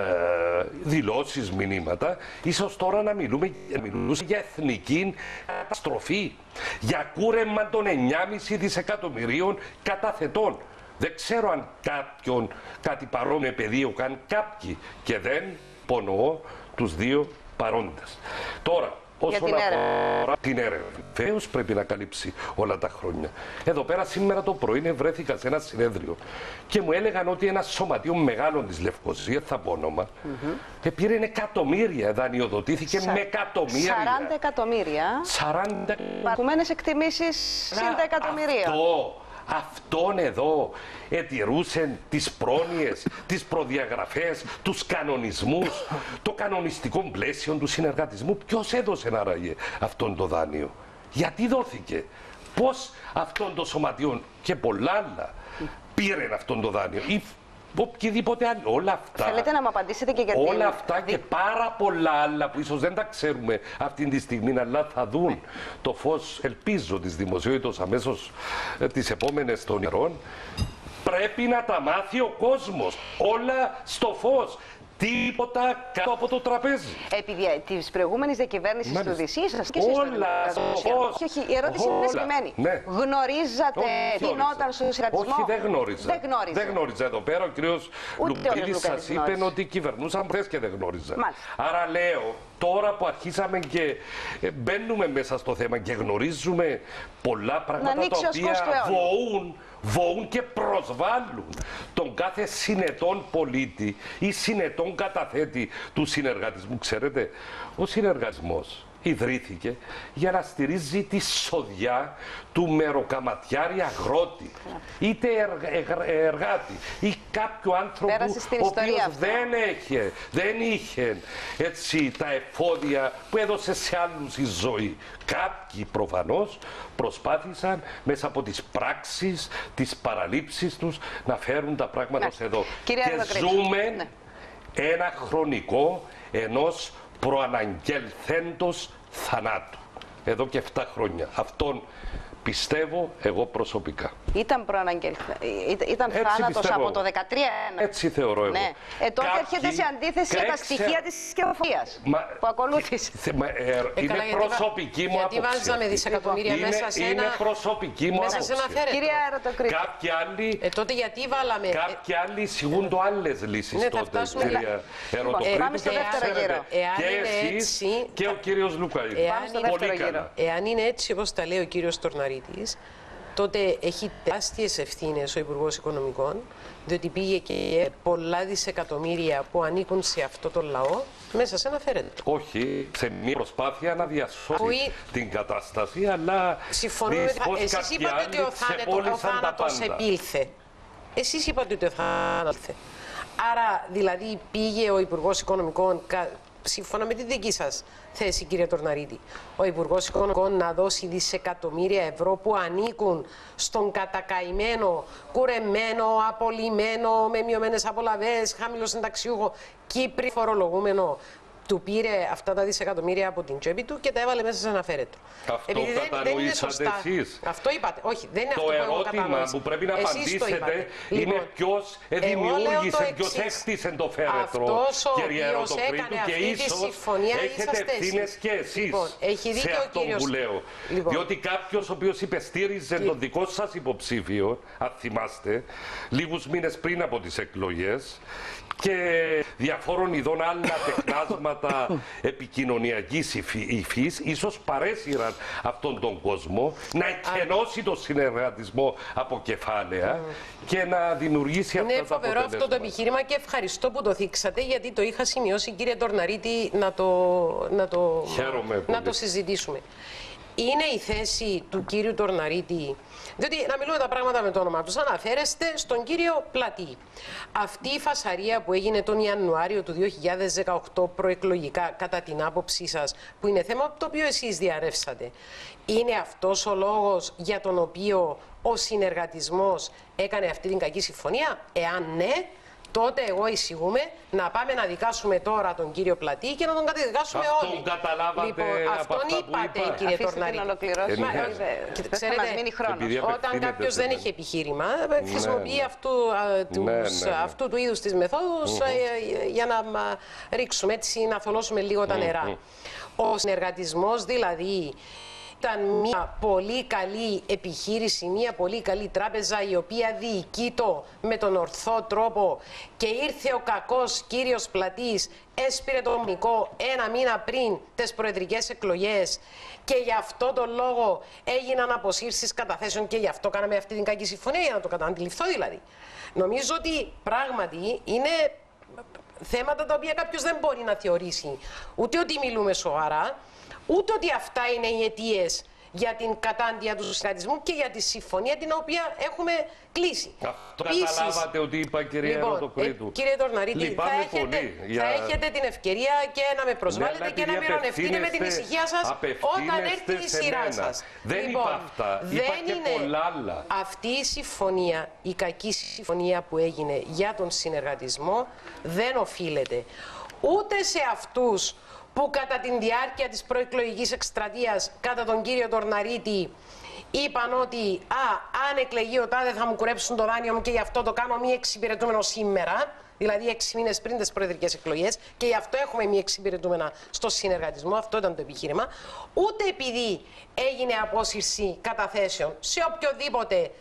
δηλώσεις, μηνύματα, ίσως τώρα να μιλούμε για εθνική καταστροφή, για κούρεμα των 9,5 δισεκατομμυρίων καταθετών. Δεν ξέρω αν κάποιον κάτι παρόμοιο πεδίωκαν κάποιοι και δεν υπονοώ τους δύο παρόντες. Τώρα, όσον αφορά την έρευνα, βεβαίως πρέπει να καλύψει όλα τα χρόνια. Εδώ πέρα σήμερα το πρωί βρέθηκα σε ένα συνέδριο και μου έλεγαν ότι ένα σωματείο μεγάλο της Λευκωσίας, θα πω όνομα, πήρε εκατομμύρια, δανειοδοτήθηκε με εκατομμύρια. 40 εκατομμύρια. 40... Παρκουμένες εκτιμήσεις συν τα εκατομμυρία. Αυτόν εδώ ετηρούσε τις πρόνοιες, τις προδιαγραφές, τους κανονισμούς, το κανονιστικό πλαίσιο του συνεργατισμού. Ποιος έδωσε άραγε αυτόν το δάνειο? Γιατί δόθηκε? Πώς αυτόν το σωματείο και πολλά άλλα πήρε αυτόν το δάνειο? Ή οποιοδήποτε άλλο. Όλα αυτά. Θέλετε να μου απαντήσετε και γιατί? Όλα αυτά και πάρα πολλά άλλα που ίσως δεν τα ξέρουμε αυτή τη στιγμή, αλλά θα δουν το φως, ελπίζω, της δημοσιότητας αμέσως τις επόμενες των ημερών. Πρέπει να τα μάθει ο κόσμος. Όλα στο φως. Τίποτα κάτω από το τραπέζι. Επί της προηγούμενης διακυβέρνησης του ΔΣ σας και εσείς. Όλα στο φως. Όχι, η ερώτηση είναι συγκεκριμένη. Ναι. Γνωρίζατε τι γινόταν στο συνεργατισμό? Όχι, δεν γνώριζα. Δεν γνώριζα. Εδώ πέρα ο κύριος Λουκρίδης σας είπε ότι κυβερνούσαν χθες και δεν γνώριζα. Άρα λέω, τώρα που αρχίσαμε και μπαίνουμε μέσα στο θέμα και γνωρίζουμε πολλά πράγματα τα οποία βοούν και προσβάλλουν τον κάθε συνετόν πολίτη ή συνετόν καταθέτη του συνεργατισμού. Ξέρετε, ο συνεργατισμός ιδρύθηκε για να στηρίζει τη σοδιά του μεροκαματιάρη αγρότη, είτε εργάτη ή κάποιου άνθρωπου ο οποίος δεν είχε έτσι τα εφόδια που έδωσε σε άλλους η ζωή. Κάποιοι προφανώς προσπάθησαν μέσα από τις πράξεις, τις παραλήψεις τους να φέρουν τα πράγματα ως εδώ. Και ζούμε ένα χρονικό ενός προαναγγελθέντος θανάτου. Εδώ και 7 χρόνια. Αυτόν πιστεύω εγώ προσωπικά. Ήταν θάνατος από το 2013. Έτσι θεωρώ εγώ. Ναι. Τότε έρχεται σε αντίθεση με τα στοιχεία της κερδοφορίας που ακολούθησε. Είναι προσωπική μου άποψη. Γιατί βάζαμε δισεκατομμύρια μέσα σε ένα... Είναι προσωπική μου άποψη. Κυρία Ερωτοκρίτη. Κάποιοι άλλοι... τότε γιατί βάλαμε... Κάποιοι άλλοι εισηγούν το άλλες λύσεις τότε, κυρία Ερωτοκρίτη. Πάμε στο δεύτερο γύρο. Και εσείς και ο κύριος Λουκαίδης. Πολύ καλά. Εάν είναι έτσι όπως τα λέει ο κύριος Τορναρίτης, τότε έχει τεράστιες ευθύνες ο Υπουργός Οικονομικών, διότι πήγε και πολλά δισεκατομμύρια που ανήκουν σε αυτό το λαό μέσα σε ένα φέρετο. Όχι, σε μια προσπάθεια να διασώσει την κατάσταση, αλλά συμφωνούμε. Εσείς είπατε ότι ο θάνατος επήλθε. Εσείς είπατε ότι θα αναλυθεί. Άρα, δηλαδή, πήγε ο Υπουργός Οικονομικών, σύμφωνα με τη δική σας θέση, κύριε Τορναρίτη, ο Υπουργός Οικονομικών να δώσει δισεκατομμύρια ευρώ που ανήκουν στον κατακαημένο, κουρεμένο, απολυμένο, με μειωμένες απολαβές, χαμηλό συνταξιούχο Κύπρι φορολογούμενο. Του πήρε αυτά τα δισεκατομμύρια από την τσέπη του και τα έβαλε μέσα σε ένα φέρετρο. Αυτό κατανοήσατε εσείς. Αυτό είπατε. Όχι, δεν είναι το αυτό που εγώ ερώτημα κατανοήσα. που πρέπει να απαντήσετε είναι Λοιπόν, ποιος δημιούργησε, ποιος έκτισε το φέρετρο, κύριε Ερωτοκρήτου, και ίσως έχετε ευθύνες και εσείς Λοιπόν, έχει σε δίκιο αυτό που λέω. Λοιπόν. Διότι κάποιος ο οποίος υπεστήριζε τον δικό σας υποψήφιο, αν θυμάστε, λίγους μήνες πριν από τις εκλογές, και διαφόρων ειδών άλλα τεχνάσματα επικοινωνιακής υφής, ίσως παρέσυραν αυτόν τον κόσμο να εκενώσει τον συνεργατισμό από κεφάλαια και να δημιουργήσει αυτά τα αποτελέσματα. Είναι φοβερό αυτό το επιχείρημα και ευχαριστώ που το θίξατε, γιατί το είχα σημειώσει, κύριε Τορναρίτη, να το συζητήσουμε. Είναι η θέση του κύριου Τορναρίτη, διότι να μιλούμε τα πράγματα με το όνομα τους, αναφέρεστε στον κύριο Πλατή. Αυτή η φασαρία που έγινε τον Ιανουάριο του 2018 προεκλογικά, κατά την άποψή σας, που είναι θέμα το οποίο εσείς διαρρεύσατε, είναι αυτός ο λόγος για τον οποίο ο συνεργατισμός έκανε αυτή την κακή συμφωνία? Εάν ναι, τότε εγώ εισηγούμε να πάμε να δικάσουμε τώρα τον κύριο Πλατή και να τον καταδικάσουμε όλοι. Αυτόν καταλάβατε λοιπόν, από αυτόν αυτά που είπατε, είπα. κύριε Τορναρίτη. Ξέρετε, μας μείνει χρόνος. Όταν κάποιος δεν έχει επιχείρημα, χρησιμοποιεί αυτού του είδους τις μεθόδους για να ρίξουμε έτσι, να θολώσουμε λίγο τα νερά. Ο συνεργατισμός δηλαδή ήταν μια πολύ καλή επιχείρηση, μια πολύ καλή τράπεζα η οποία διοικεί το με τον ορθό τρόπο, και ήρθε ο κακός κύριος Πλατής, έσπηρε το μυϊκό ένα μήνα πριν τις προεδρικές εκλογές και γι' αυτό τον λόγο έγιναν αποσύρσεις καταθέσεων και γι' αυτό κάναμε αυτή την κακή συμφωνία, για να το αντιληφθώ δηλαδή. Νομίζω ότι πράγματι είναι θέματα τα οποία κάποιος δεν μπορεί να θεωρήσει ούτε ότι μιλούμε σοβαρά, ούτε ότι αυτά είναι οι αιτίες για την κατάντια του συνεργατισμού και για τη συμφωνία την οποία έχουμε κλείσει. Αυτό καταλάβατε ότι είπα, κυρία Ερωτοκρήτου. Κύριε Τορναρίτη, θα έχετε την ευκαιρία και να με προσβάλλετε και να μοιρονευτείτε με την ησυχία σας όταν έρθει η σειρά σας. Δεν είπα αυτά, είπα και πολλά άλλα. Αυτή η συμφωνία, η κακή συμφωνία που έγινε για τον συνεργατισμό, δεν οφείλεται ούτε σε αυτούς που κατά την διάρκεια της προεκλογικής εκστρατείας κατά τον κύριο Τορναρίτη είπαν ότι αν εκλεγεί ο τάδε θα μου κουρέψουν το δάνειο μου και γι' αυτό το κάνω μη εξυπηρετούμενο σήμερα, δηλαδή 6 μήνες πριν τις προεδρικές εκλογές, και γι' αυτό έχουμε μη εξυπηρετούμενα στο συνεργατισμό, αυτό ήταν το επιχείρημα, ούτε επειδή έγινε απόσυρση καταθέσεων σε οποιοδήποτε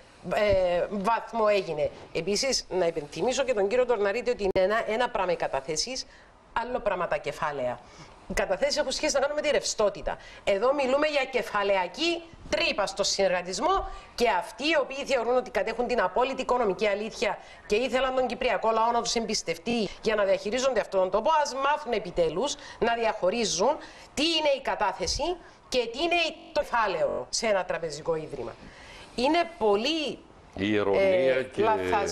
βαθμό έγινε. Επίσης, να υπενθυμίσω και τον κύριο Τορναρίτη ότι είναι ένα πράγμα οι καταθέσεις, άλλο πράγμα τα κεφάλαια. Οι καταθέσεις έχουν σχέση να κάνουν με τη ρευστότητα. Εδώ μιλούμε για κεφαλαιακή τρύπα στο συνεργατισμό, και αυτοί οι οποίοι θεωρούν ότι κατέχουν την απόλυτη οικονομική αλήθεια και ήθελαν τον κυπριακό λαό να τους εμπιστευτεί για να διαχειρίζονται αυτόν τον τόπο, ας μάθουν επιτέλους να διαχωρίζουν τι είναι η κατάθεση και τι είναι το κεφάλαιο σε ένα τραπεζικό ίδρυμα. Είναι πολύ η ηρωνία και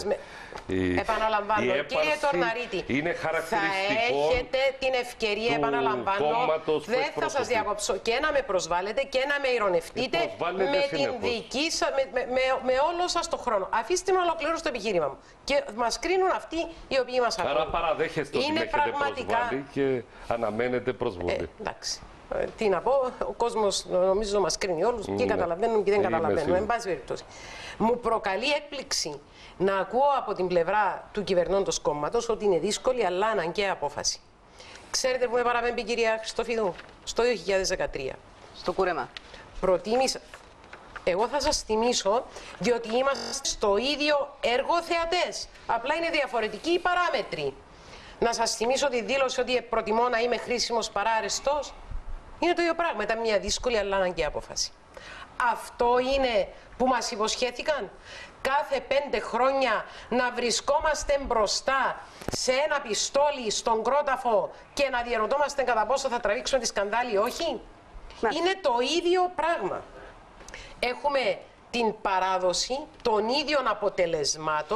επαναλαμβάνω, κύριε Τορναρίτη, είναι θα έχετε την ευκαιρία, επαναλαμβάνω, δεν θα σας διακόψω, και να με προσβάλλετε και να με ηρωνευτείτε με την δική σας, με όλο σας το χρόνο. Αφήστε με ολοκληρώσω το επιχείρημα μου. Και μας κρίνουν αυτοί οι οποίοι μας ακούν. Άρα παραδέχεστε ότι έχετε προσβάλει και αναμένετε προσβολή. Εντάξει. Τι να πω, ο κόσμος νομίζω μας κρίνει όλους και καταλαβαίνουν και δεν καταλαβαίνουν. Εν πάση περιπτώσει. Μου προκαλεί έκπληξη να ακούω από την πλευρά του κυβερνώντος κόμματος ότι είναι δύσκολη αλλά αναγκαία απόφαση. Ξέρετε που με παραπέμπει, κυρία Χριστοφιδού? Στο 2013. Στο κούρεμα. Προτίμησα. Εγώ θα σας θυμίσω, διότι είμαστε στο ίδιο έργο θεατές. Απλά είναι διαφορετικοί οι παράμετροι. Να σας θυμίσω τη δήλωση ότι προτιμώ να είμαι χρήσιμος παρά αρεστός. Είναι το ίδιο πράγμα. Ήταν μια δύσκολη αλλά αναγκαία απόφαση. Αυτό είναι που μας υποσχέθηκαν. Κάθε 5 χρόνια να βρισκόμαστε μπροστά σε ένα πιστόλι στον κρόταφο και να διαρωτόμαστε κατά πόσο θα τραβήξουμε τη σκανδάλη ή όχι. Είναι το ίδιο πράγμα. Έχουμε την παράδοση των ίδιων αποτελεσμάτων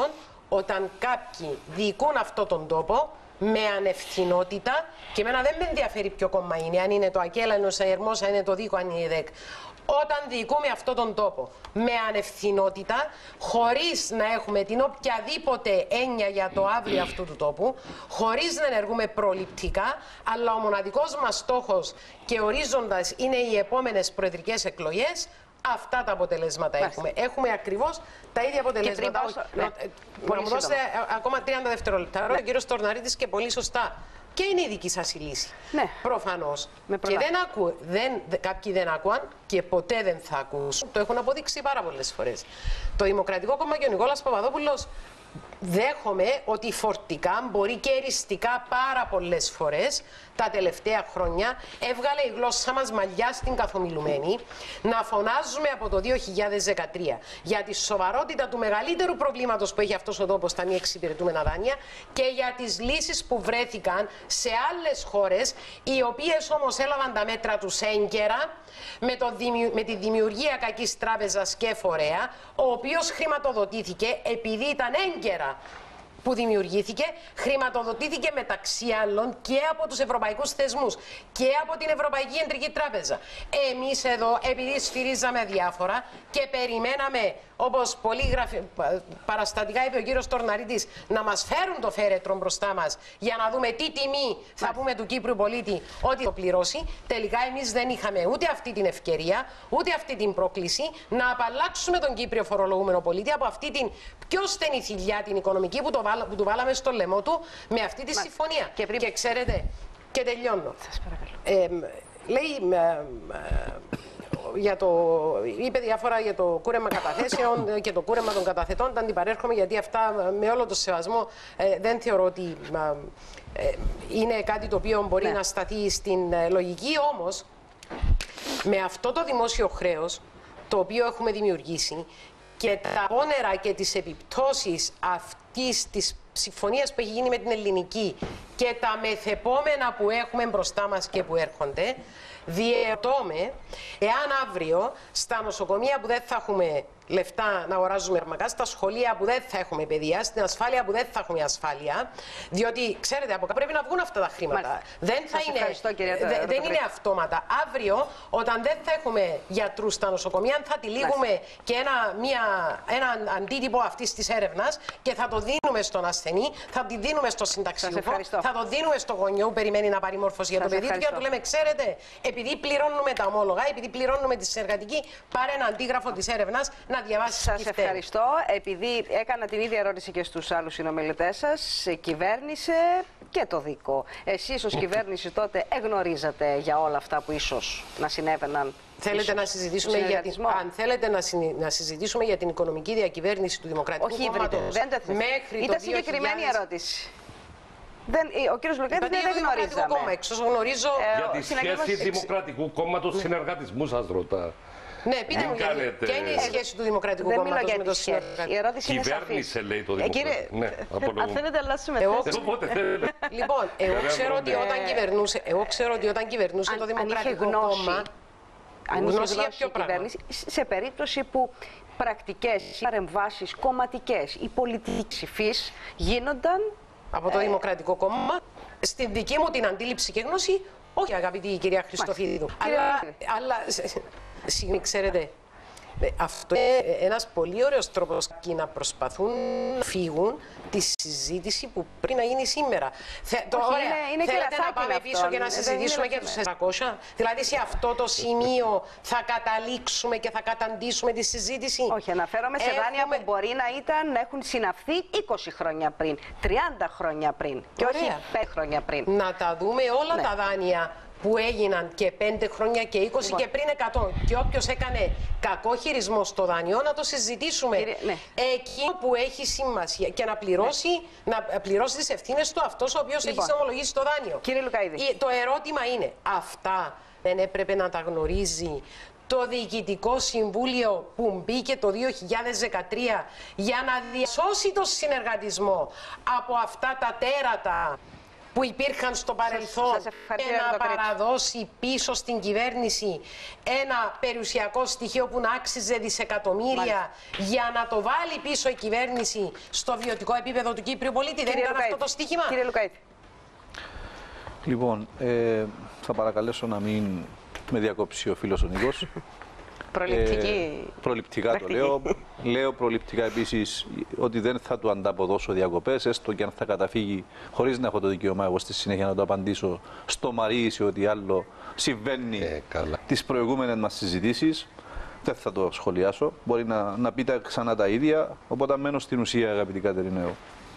όταν κάποιοι διοικούν αυτόν τον τόπο με ανευθυνότητα, και εμένα δεν με ενδιαφέρει ποιο κόμμα είναι, αν είναι το ΑΚΕΛ, αν είναι ο Ερμός, αν είναι το ΔΥΚΟ, αν είναι η ΔΕΚ. Όταν διοικούμε αυτόν τον τόπο με ανευθυνότητα, χωρίς να έχουμε την οποιαδήποτε έννοια για το αύριο αυτού του τόπου, χωρίς να ενεργούμε προληπτικά, αλλά ο μοναδικός μας στόχος και ορίζοντας είναι οι επόμενες προεδρικές εκλογές, αυτά τα αποτελέσματα έχουμε. Έχουμε ακριβώς τα ίδια αποτελέσματα. Να μου δώσετε ακόμα 30 δευτερόλεπτα. Ο κύριος Τορναρίτης και πολύ σωστά. Και είναι η δική σας η λύση. Ναι. Προφανώς. Και κάποιοι δεν ακούαν και ποτέ δεν θα ακούσουν. Το έχουν αποδείξει πάρα πολλές φορές. Το Δημοκρατικό Κόμμα και ο Νικόλας Παπαδόπουλος, δέχομαι ότι φορτικά, μπορεί και εριστικά πάρα πολλές φορές τα τελευταία χρόνια έβγαλε η γλώσσα μας μαλλιά στην καθομιλουμένη να φωνάζουμε από το 2013 για τη σοβαρότητα του μεγαλύτερου προβλήματος που έχει αυτός ο τόπος, τα μη εξυπηρετούμενα δάνεια, και για τις λύσεις που βρέθηκαν σε άλλες χώρες, οι οποίες όμως έλαβαν τα μέτρα τους έγκαιρα με τη δημιουργία κακής τράπεζας και φορέα, ο οποίος χρηματοδοτήθηκε επειδή ήταν έγκαιρα που δημιουργήθηκε, χρηματοδοτήθηκε μεταξύ άλλων και από τους ευρωπαϊκούς θεσμούς και από την Ευρωπαϊκή Κεντρική Τράπεζα. Εμείς εδώ, επειδή σφυρίζαμε διάφορα και περιμέναμε, όπως πολύ παραστατικά είπε ο κύριος Τορναρίτης, να μας φέρουν το φέρετρο μπροστά μας για να δούμε τι τιμή θα πούμε του Κύπρου πολίτη ότι το πληρώσει, τελικά εμείς δεν είχαμε ούτε αυτή την ευκαιρία, ούτε αυτή την πρόκληση να απαλλάξουμε τον Κύπριο φορολογούμενο πολίτη από αυτή την πιο στενή θηλιά, την οικονομική, που του βάλαμε στο λαιμό του με αυτή τη συμφωνία. Και ξέρετε, και τελειώνω. Σας παρακαλώ. Λέει, είπε διάφορα για το κούρεμα καταθέσεων και το κούρεμα των καταθετών. Τα αντιπαρέρχομαι, γιατί αυτά, με όλο το σεβασμό, δεν θεωρώ ότι είναι κάτι το οποίο μπορεί να σταθεί στην λογική. Όμως, με αυτό το δημόσιο χρέος το οποίο έχουμε δημιουργήσει και τα όνερα και τις επιπτώσεις αυτής της συμφωνίας που έχει γίνει με την ελληνική και τα μεθεπόμενα που έχουμε μπροστά μας και που έρχονται, διερωτώμε εάν αύριο στα νοσοκομεία που δεν θα έχουμε λεφτά να αγοράζουμε φάρμακα, στα σχολεία που δεν θα έχουμε παιδεία, στην ασφάλεια που δεν θα έχουμε ασφάλεια, διότι ξέρετε, από κάπου πρέπει να βγουν αυτά τα χρήματα. Δεν είναι αυτόματα. Αύριο, όταν δεν θα έχουμε γιατρούς στα νοσοκομεία, θα τυλίγουμε και ένα αντίτυπο αυτής της έρευνας και θα το δίνουμε στον ασθενή, θα το δίνουμε στο συνταξιούχο, θα το δίνουμε στο γονιό που περιμένει να πάρει μόρφωση για το παιδί του και να του λέμε, ξέρετε, επειδή πληρώνουμε τα ομόλογα, επειδή πληρώνουμε τη συνεργατική, πάρε ένα αντίγραφο της έρευνας να διαβάσεις. Σας ευχαριστώ. Επειδή έκανα την ίδια ερώτηση και στους άλλους συνομιλητές σας, κυβέρνησε και το ΔΥΚΟ. Εσείς ως κυβέρνηση τότε εγνωρίζατε για όλα αυτά που ίσως να συνέβαιναν? Θέλετε να συζητήσουμε αν θέλετε να συζητήσουμε για την οικονομική διακυβέρνηση του Δημοκρατικού Κόμματος μέχρι το 2000... Ήταν συγκεκριμένη ερώτηση. Ο κύριος Λουκέτης δεν γνωρίζαμε. Για τη σχέση Δημοκρατικού Κόμματος συνεργατισμού σας ρωτά. Ναι, πείτε μου, ποια είναι η σχέση του Δημοκρατικού Κόμματος με το συνεργατισμό? Η ερώτηση είναι σαφής. Κυβέρνησε, λέει το Δημοκρατικό. Αν θέλετε, αλλάσουμε θέση. Λοιπόν, εγώ ξέρω ότι όταν κυβερνούσε το Δημοκρατικό Κόμμα, αν είχε γνώση η κυβέρνηση, σε περίπτωση που πρακτικές παρεμβάσεις κομματικές ή πολιτικής υφής γίνονταν από το Δημοκρατικό Κόμμα, στην δική μου την αντίληψη και γνώση, όχι, αγαπητή κυρία Χριστοφίδου. Αλλά συγγνώμη, ξέρετε, αυτό είναι ένας πολύ ωραίος τρόπος να προσπαθούν να φύγουν τη συζήτηση που πρέπει να γίνει σήμερα. Θέλετε να πάμε πίσω και να συζητήσουμε για τους 400? Δηλαδή σε αυτό το σημείο θα καταλήξουμε και θα καταντήσουμε τη συζήτηση? Όχι, αναφέρομαι σε δάνεια που μπορεί να έχουν συναυθεί 20 χρόνια πριν, 30 χρόνια πριν και όχι 5 χρόνια πριν. Να τα δούμε όλα τα δάνεια που έγιναν και 5 χρόνια και 20 και πριν 100. Και όποιος έκανε κακό χειρισμό στο δάνειο, να το συζητήσουμε. Εκείνο που έχει σημασία και να πληρώσει τις ευθύνες του αυτός ο οποίος έχει ομολογήσει το δάνειο. Κύριε Λουκαίδη, το ερώτημα είναι, αυτά δεν έπρεπε να τα γνωρίζει το Διοικητικό Συμβούλιο που μπήκε το 2013 για να διασώσει το συνεργατισμό από αυτά τα τέρατα που υπήρχαν στο παρελθόν και να παραδώσει πίσω στην κυβέρνηση ένα περιουσιακό στοιχείο που να άξιζε δισεκατομμύρια για να το βάλει πίσω η κυβέρνηση στο βιωτικό επίπεδο του Κύπριου πολίτη. Δεν ήταν αυτό το στοίχημα? Κύριε Λουκαίτη. Λοιπόν, θα παρακαλέσω να μην με διακόψει ο φίλος ο Νίκος. Προληπτικά το λέω. Λέω προληπτικά επίσης ότι δεν θα του ανταποδώσω διακοπές, έστω και αν θα καταφύγει, χωρίς να έχω το δικαίωμα εγώ στη συνέχεια να το απαντήσω στο Μαρί ή ό,τι άλλο συμβαίνει τις προηγούμενες μας συζητήσεις. Δεν θα το σχολιάσω. Μπορεί να πείτε ξανά τα ίδια. Οπότε μένω στην ουσία, αγαπητή Κατερινέου.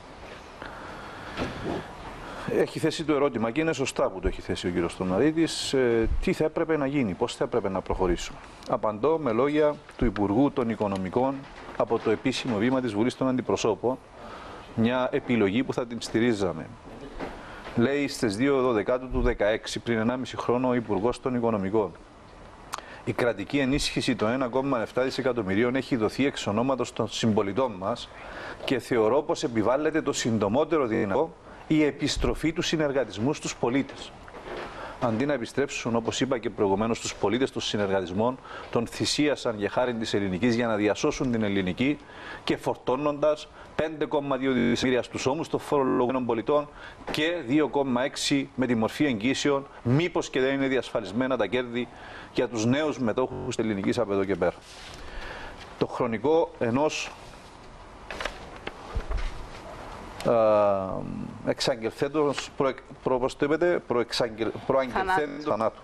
Έχει θέσει το ερώτημα και είναι σωστά που το έχει θέσει ο κύριος Στομαρίτης. Τι θα έπρεπε να γίνει, πώς θα έπρεπε να προχωρήσουμε. Απαντώ με λόγια του Υπουργού των Οικονομικών από το επίσημο βήμα της Βουλής των Αντιπροσώπων, μια επιλογή που θα την στηρίζαμε. Λέει στις 2/12 του 2016, πριν 1,5 χρόνο, ο Υπουργός των Οικονομικών. Η κρατική ενίσχυση των 1,7 δισεκατομμυρίων έχει δοθεί εξ ονόματος των συμπολιτών μας και θεωρώ πως επιβάλλεται το συντομότερο δυνατό η επιστροφή του συνεργατισμού στους πολίτες. Αντί να επιστρέψουν, όπως είπα και προηγουμένως, στους πολίτες των συνεργατισμών, τον θυσίασαν για χάρη της ελληνικής για να διασώσουν την ελληνική και φορτώνοντας 5,2 δισεκατομμύρια στους ώμους των φορολογουμένων πολιτών και 2,6 με τη μορφή εγγύσεων, μήπως και δεν είναι διασφαλισμένα τα κέρδη για τους νέους μετόχους της ελληνικής από εδώ και πέρα. Το χρονικό ενός εξαγγελθέντος προαγγελθέντος θανάτου.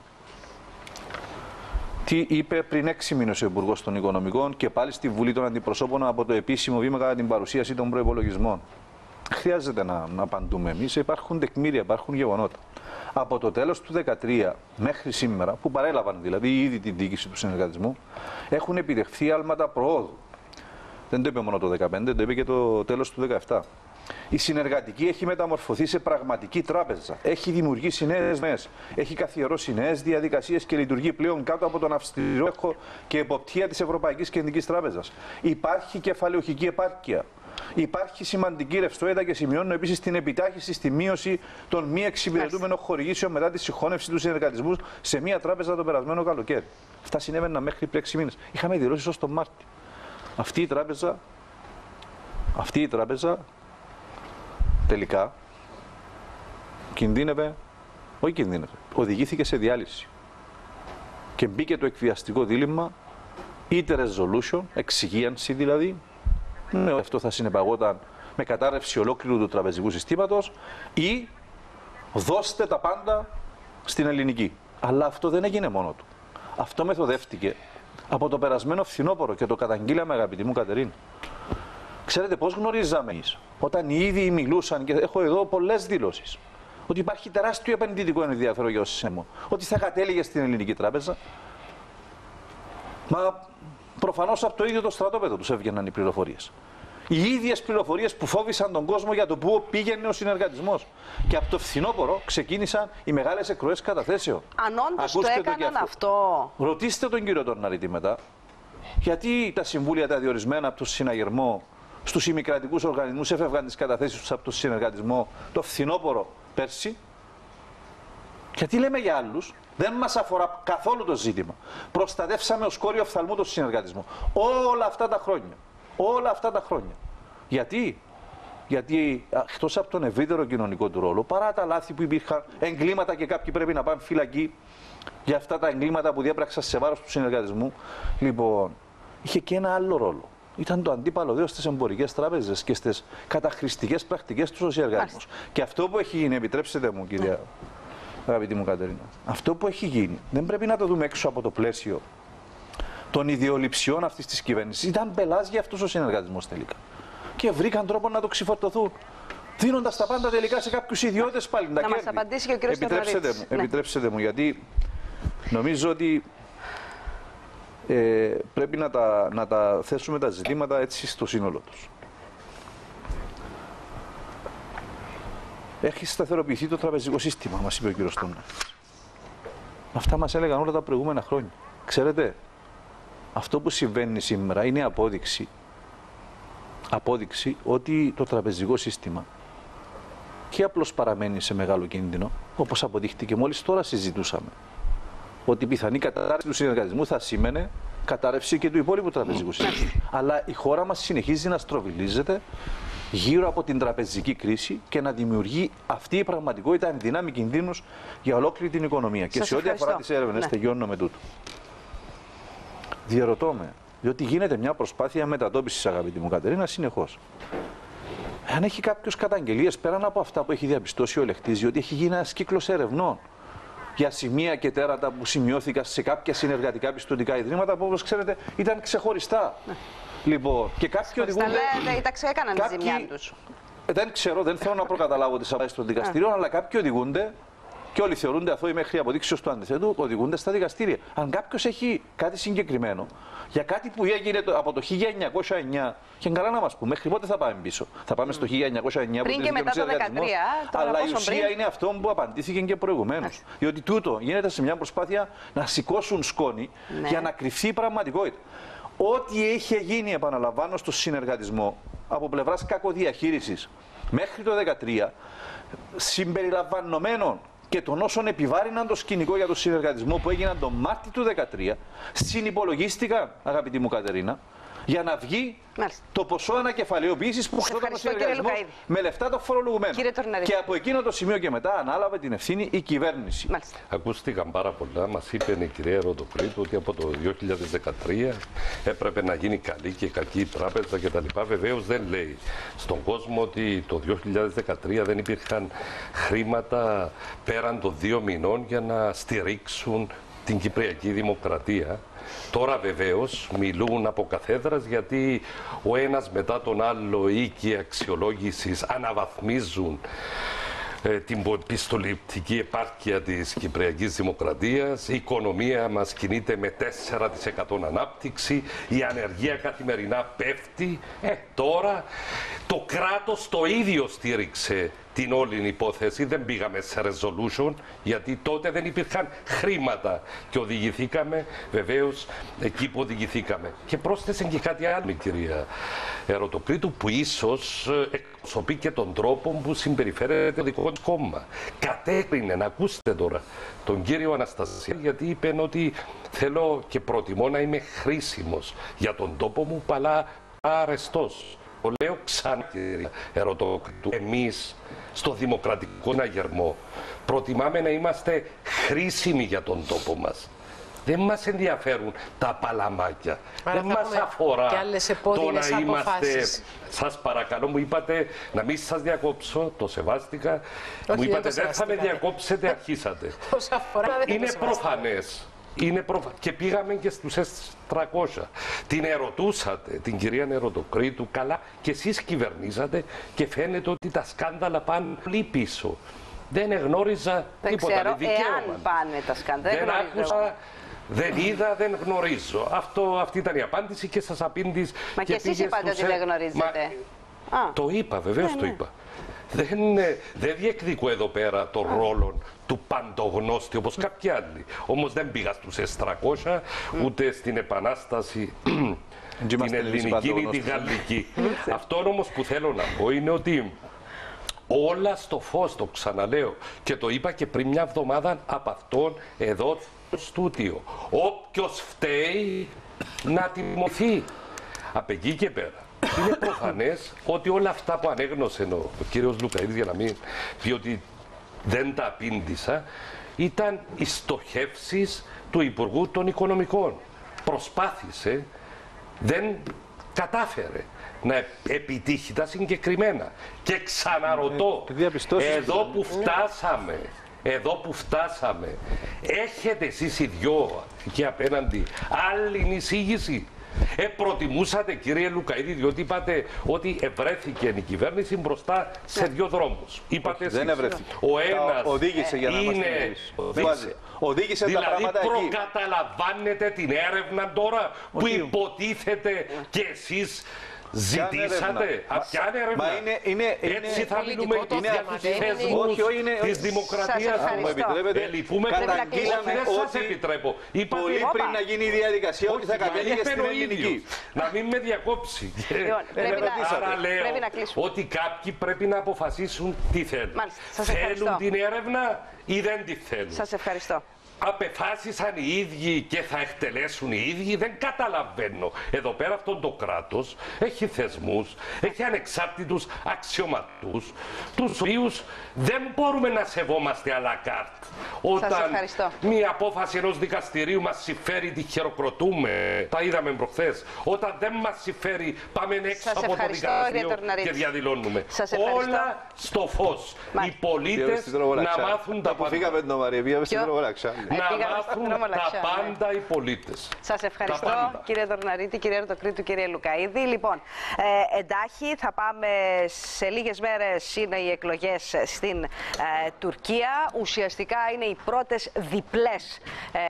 Τι είπε πριν 6 μήνες ο Υπουργός των Οικονομικών και πάλι στη Βουλή των Αντιπροσώπων από το επίσημο βήμα κατά την παρουσίαση των προϋπολογισμών. Χρειάζεται να απαντούμε εμείς, υπάρχουν τεκμήρια, υπάρχουν γεγονότα. Από το τέλος του 2013 μέχρι σήμερα, που παρέλαβαν δηλαδή ήδη την διοίκηση του συνεργατισμού, έχουν επιτευχθεί άλματα προόδου. Δεν το είπε μόνο το 2015, το είπε και το τέλος του 2017. Η συνεργατική έχει μεταμορφωθεί σε πραγματική τράπεζα. Έχει δημιουργήσει νέες δομές, έχει καθιερώσει νέες διαδικασίες και λειτουργεί πλέον κάτω από τον αυστηρό έλεγχο και εποπτεία της Ευρωπαϊκής Κεντρικής Τράπεζας. Υπάρχει κεφαλαιοχική επάρκεια. Υπάρχει σημαντική ρευστότητα και σημειώνω επίσης την επιτάχυση στη μείωση των μη εξυπηρετούμενων χορηγήσεων μετά τη συγχώνευση του συνεργατισμού σε μια τράπεζα το περασμένο καλοκαίρι. Αυτά συνέβαιναν μέχρι πριν 6 μήνες. Είχαμε δηλώσει ως τον Μάρτιο. Αυτή η τράπεζα τελικά οδηγήθηκε σε διάλυση και μπήκε το εκβιαστικό δίλημμα είτε resolution, εξυγίανση δηλαδή, αυτό θα συνεπαγόταν με κατάρρευση ολόκληρου του τραπεζικού συστήματος, ή δώστε τα πάντα στην ελληνική. Αλλά αυτό δεν έγινε μόνο του. Αυτό μεθοδεύτηκε από το περασμένο φθινόπωρο και το καταγγείλαμε, αγαπητή μου Κατερίνα. Ξέρετε πώς γνωρίζαμε εμείς? Όταν οι ίδιοι μιλούσαν, και έχω εδώ πολλές δηλώσεις, ότι υπάρχει τεράστιο επενδυτικό ενδιαφέρον για ΣΕΜΟ, ότι θα κατέληγε στην ελληνική τράπεζα. Μα προφανώς από το ίδιο το στρατόπεδο τους έβγαιναν οι πληροφορίες. Οι ίδιες πληροφορίες που φόβησαν τον κόσμο για το πού πήγαινε ο συνεργατισμός. Και από το φθινόπωρο ξεκίνησαν οι μεγάλες εκροές καταθέσεων. Αν όντως το έκαναν αυτό. Ρωτήστε τον κύριο Τορναρίτη μετά, γιατί τα συμβούλια τα διορισμένα από το συναγερμό στους ημικρατικούς οργανισμούς έφευγαν τις καταθέσεις τους από το συνεργατισμό το φθινόπωρο πέρσι. Γιατί λέμε για άλλους, δεν μας αφορά καθόλου το ζήτημα. Προστατεύσαμε ως κόριο οφθαλμού το συνεργατισμό. Όλα αυτά τα χρόνια. Όλα αυτά τα χρόνια. Γιατί εκτός από τον ευρύτερο κοινωνικό του ρόλο, παρά τα λάθη που υπήρχαν, εγκλήματα και κάποιοι πρέπει να πάνε φυλακή για αυτά τα εγκλήματα που διέπραξαν σε βάρος του συνεργατισμού, λοιπόν, είχε και ένα άλλο ρόλο. Ήταν το αντίπαλο δέος στις εμπορικές τράπεζες και στις καταχρηστικές πρακτικές του συνεργατισμού. Και αυτό που έχει γίνει, επιτρέψτε μου, κυρία αγαπητή μου Κατερίνα, αυτό που έχει γίνει δεν πρέπει να το δούμε έξω από το πλαίσιο των ιδεολειψιών αυτής της κυβέρνησης. Ήταν πελάς για αυτούς ο συνεργατισμός τελικά. Και βρήκαν τρόπο να το ξεφορτωθούν, δίνοντας τα πάντα τελικά σε κάποιους ιδιώτες πάλι. Να μας απαντήσει και ο κύριος Στεφανίδης. Επιτρέψτε μου, γιατί νομίζω ότι πρέπει να τα θέσουμε τα ζητήματα έτσι στο σύνολο τους. Έχει σταθεροποιηθεί το τραπεζικό σύστημα, μας είπε ο κύριος Στομαρίτης. Αυτά μας έλεγαν όλα τα προηγούμενα χρόνια. Ξέρετε, αυτό που συμβαίνει σήμερα είναι απόδειξη ότι το τραπεζικό σύστημα και απλώς παραμένει σε μεγάλο κίνδυνο, όπως αποδείχτηκε μόλις τώρα συζητούσαμε. Ότι η πιθανή κατάρρευση του συνεργατισμού θα σήμαινε κατάρρευση και του υπόλοιπου τραπεζικού συστήματος. Αλλά η χώρα μας συνεχίζει να στροβιλίζεται γύρω από την τραπεζική κρίση και να δημιουργεί αυτή η πραγματικότητα εν δυνάμει κινδύνους για ολόκληρη την οικονομία. Και σε ό,τι αφορά τις έρευνες, τελειώνω με τούτο. Διαρωτώ με, διότι γίνεται μια προσπάθεια μετατόπισης, αγαπητή μου Κατερίνα, συνεχώς. Αν έχει κάποιος καταγγελίες πέραν από αυτά που έχει διαπιστώσει ο ελεγκτής, διότι έχει γίνει ένας κύκλος ερευνών για σημεία και τέρατα που σημειώθηκαν σε κάποια συνεργατικά πιστωτικά ιδρύματα που, όπως ξέρετε, ήταν ξεχωριστά. Λοιπόν, και κάποιοι οδηγούνται. Έκαναν τη ζημιά τους. Δεν ξέρω, δεν θέλω να προκαταλάβω τις αποφάσεις των δικαστηρίων, αλλά κάποιοι οδηγούνται. Και όλοι θεωρούνται αθώοι μέχρι αποδείξεως του αντιθέτου, οδηγούνται στα δικαστήρια. Αν κάποιος έχει κάτι συγκεκριμένο για κάτι που έγινε από το 1909, και καλά να μας πούμε, μέχρι πότε θα πάμε πίσω. Θα πάμε στο 1909 πριν και μετά το 2013. Αλλά η ουσία είναι αυτό που απαντήθηκε και προηγουμένως. Διότι τούτο γίνεται σε μια προσπάθεια να σηκώσουν σκόνη για να κρυφθεί η πραγματικότητα. Ό,τι έχει γίνει, επαναλαμβάνω, στο συνεργατισμό από πλευράς κακοδιαχείρισης μέχρι το 2013, συμπεριλαμβανομένων και των όσων επιβάρυναν το σκηνικό για τον συνεργατισμό που έγιναν τον Μάρτιο του 2013, συνυπολογίστηκαν, αγαπητή μου Κατερίνα, για να βγει το ποσό ανακεφαλαιοποίησης που χρειαζόταν ο συνεργατισμός με λεφτά των φορολογουμένων. Και από εκείνο το σημείο και μετά ανάλαβε την ευθύνη η κυβέρνηση. Ακούστηκαν πάρα πολλά. Μας είπε η κυρία Ερωτοκρήτου ότι από το 2013 έπρεπε να γίνει καλή και κακή τράπεζα κτλ. Βεβαίως δεν λέει στον κόσμο ότι το 2013 δεν υπήρχαν χρήματα πέραν των 2 μηνών για να στηρίξουν την Κυπριακή Δημοκρατία. Τώρα βεβαίως μιλούν από καθέδρας γιατί ο ένας μετά τον άλλο οίκοι αξιολόγησης αναβαθμίζουν την πιστοληπτική επάρκεια της Κυπριακής Δημοκρατίας. Η οικονομία μας κινείται με 4% ανάπτυξη, η ανεργία καθημερινά πέφτει. Τώρα το κράτος το ίδιο στήριξε την όλη υπόθεση, δεν πήγαμε σε resolution, γιατί τότε δεν υπήρχαν χρήματα και οδηγηθήκαμε βεβαίως εκεί που οδηγηθήκαμε. Και πρόσθεσε και κάτι άλλο η κυρία Ερωτοκρήτου, που ίσως εκπροσωπεί και τον τρόπο που συμπεριφέρεται το δικό του κόμμα. Κατέκρινε, να ακούσετε τώρα, τον κύριο Αναστασία, γιατί είπε ότι θέλω και προτιμώ να είμαι χρήσιμος για τον τόπο μου, αλλά αρεστός. Το λέω ξανά, κύριε Ερωτοκρήτου, εμείς στο δημοκρατικό αγερμό προτιμάμε να είμαστε χρήσιμοι για τον τόπο μας. Δεν μας ενδιαφέρουν τα παλαμάκια. Δεν μας αφορά το να είμαστε. Σας παρακαλώ, μου είπατε να μην σας διακόψω, το σεβάστηκα. Μου είπατε δεν θα με διακόψετε, αρχίσατε. Είναι προφανές. Και πήγαμε και στους S300. Την ερωτούσατε, την κυρία Ερωτοκρήτου, καλά, και εσείς κυβερνήσατε και φαίνεται ότι τα σκάνδαλα πάνε πολύ πίσω. Δεν εγνώριζα τίποτα. Δεν ξέρω εάν πάνε τα σκάνδαλα. Δεν άκουσα, δεν είδα, δεν γνωρίζω. Αυτή ήταν η απάντηση και σας απήντησε. Μα και εσείς είπατε ότι δεν γνωρίζετε. Το είπα, βεβαίως το είπα. Δεν διεκδικώ εδώ πέρα τον ρόλο του παντογνώστη όπως κάποιοι άλλοι. Όμως δεν πήγα στους S300 ούτε στην Επανάσταση την ελληνική ή την γαλλική. Αυτό όμως που θέλω να πω είναι ότι όλα στο φως, το ξαναλέω και το είπα και πριν μια εβδομάδα από αυτόν εδώ στο στούτιο. Όποιος φταίει να τιμωθεί. Από εκεί και πέρα. Είναι προφανές ότι όλα αυτά που ανέγνωσε ο κύριος Λουκαίδης, για να μην πει ότι δεν τα απήντησα, ήταν οι στοχεύσεις του Υπουργού των Οικονομικών. Προσπάθησε, δεν κατάφερε να επιτύχει τα συγκεκριμένα. Και ξαναρωτώ, εδώ που φτάσαμε, έχετε εσείς οι δυο εκεί απέναντι άλλη εισήγηση? Προτιμούσατε, κύριε Λουκαίδη, διότι είπατε ότι ευρέθηκε η κυβέρνηση μπροστά σε 2 δρόμους. Είπατε δεν ευρέθηκε. Ο ένας οδήγησε για να είναι. Οδήγησε δηλαδή, τα πράγματα προκαταλαμβάνετε την έρευνα τώρα που υποτίθεται και εσείς Ζητήσατε από ποια έρευνα. Έτσι θα μιλούμε για τους θεσμούς της δημοκρατίας. Καταγγείλαμε ότι πολύ πριν να γίνει η διαδικασία ότι θα κατέληγε στην ελληνική. Να μην με διακόψει. Άρα λέω ότι κάποιοι πρέπει να αποφασίσουν τι θέλουν. Θέλουν την έρευνα ή δεν τη θέλουν. Σας ευχαριστώ. Απεφάσισαν οι ίδιοι και θα εκτελέσουν οι ίδιοι, δεν καταλαβαίνω. Εδώ πέρα αυτό το κράτος έχει θεσμούς, έχει ανεξάρτητους αξιωματούς, τους οποίους δεν μπορούμε να σεβόμαστε à la carte. Όταν μία απόφαση ενός δικαστηρίου μας συμφέρει, τη χειροκροτούμε. Τα είδαμε προχθές. Όταν δεν μας συμφέρει, πάμε έξω από το δικαστήριο και διαδηλώνουμε. Όλα στο φως. Οι πολίτες να μάθουν τα πάντα. Να μάθουν τα πάντα οι πολίτες. Σας ευχαριστώ κύριε Δορναρίτη, κύριε Ρωτοκρίτου, κύριε Λουκαίδη. Λοιπόν, εντάχει θα πάμε σε λίγες μέρες, είναι οι εκλογές στην Τουρκία. Ουσιαστικά είναι οι πρώτες διπλές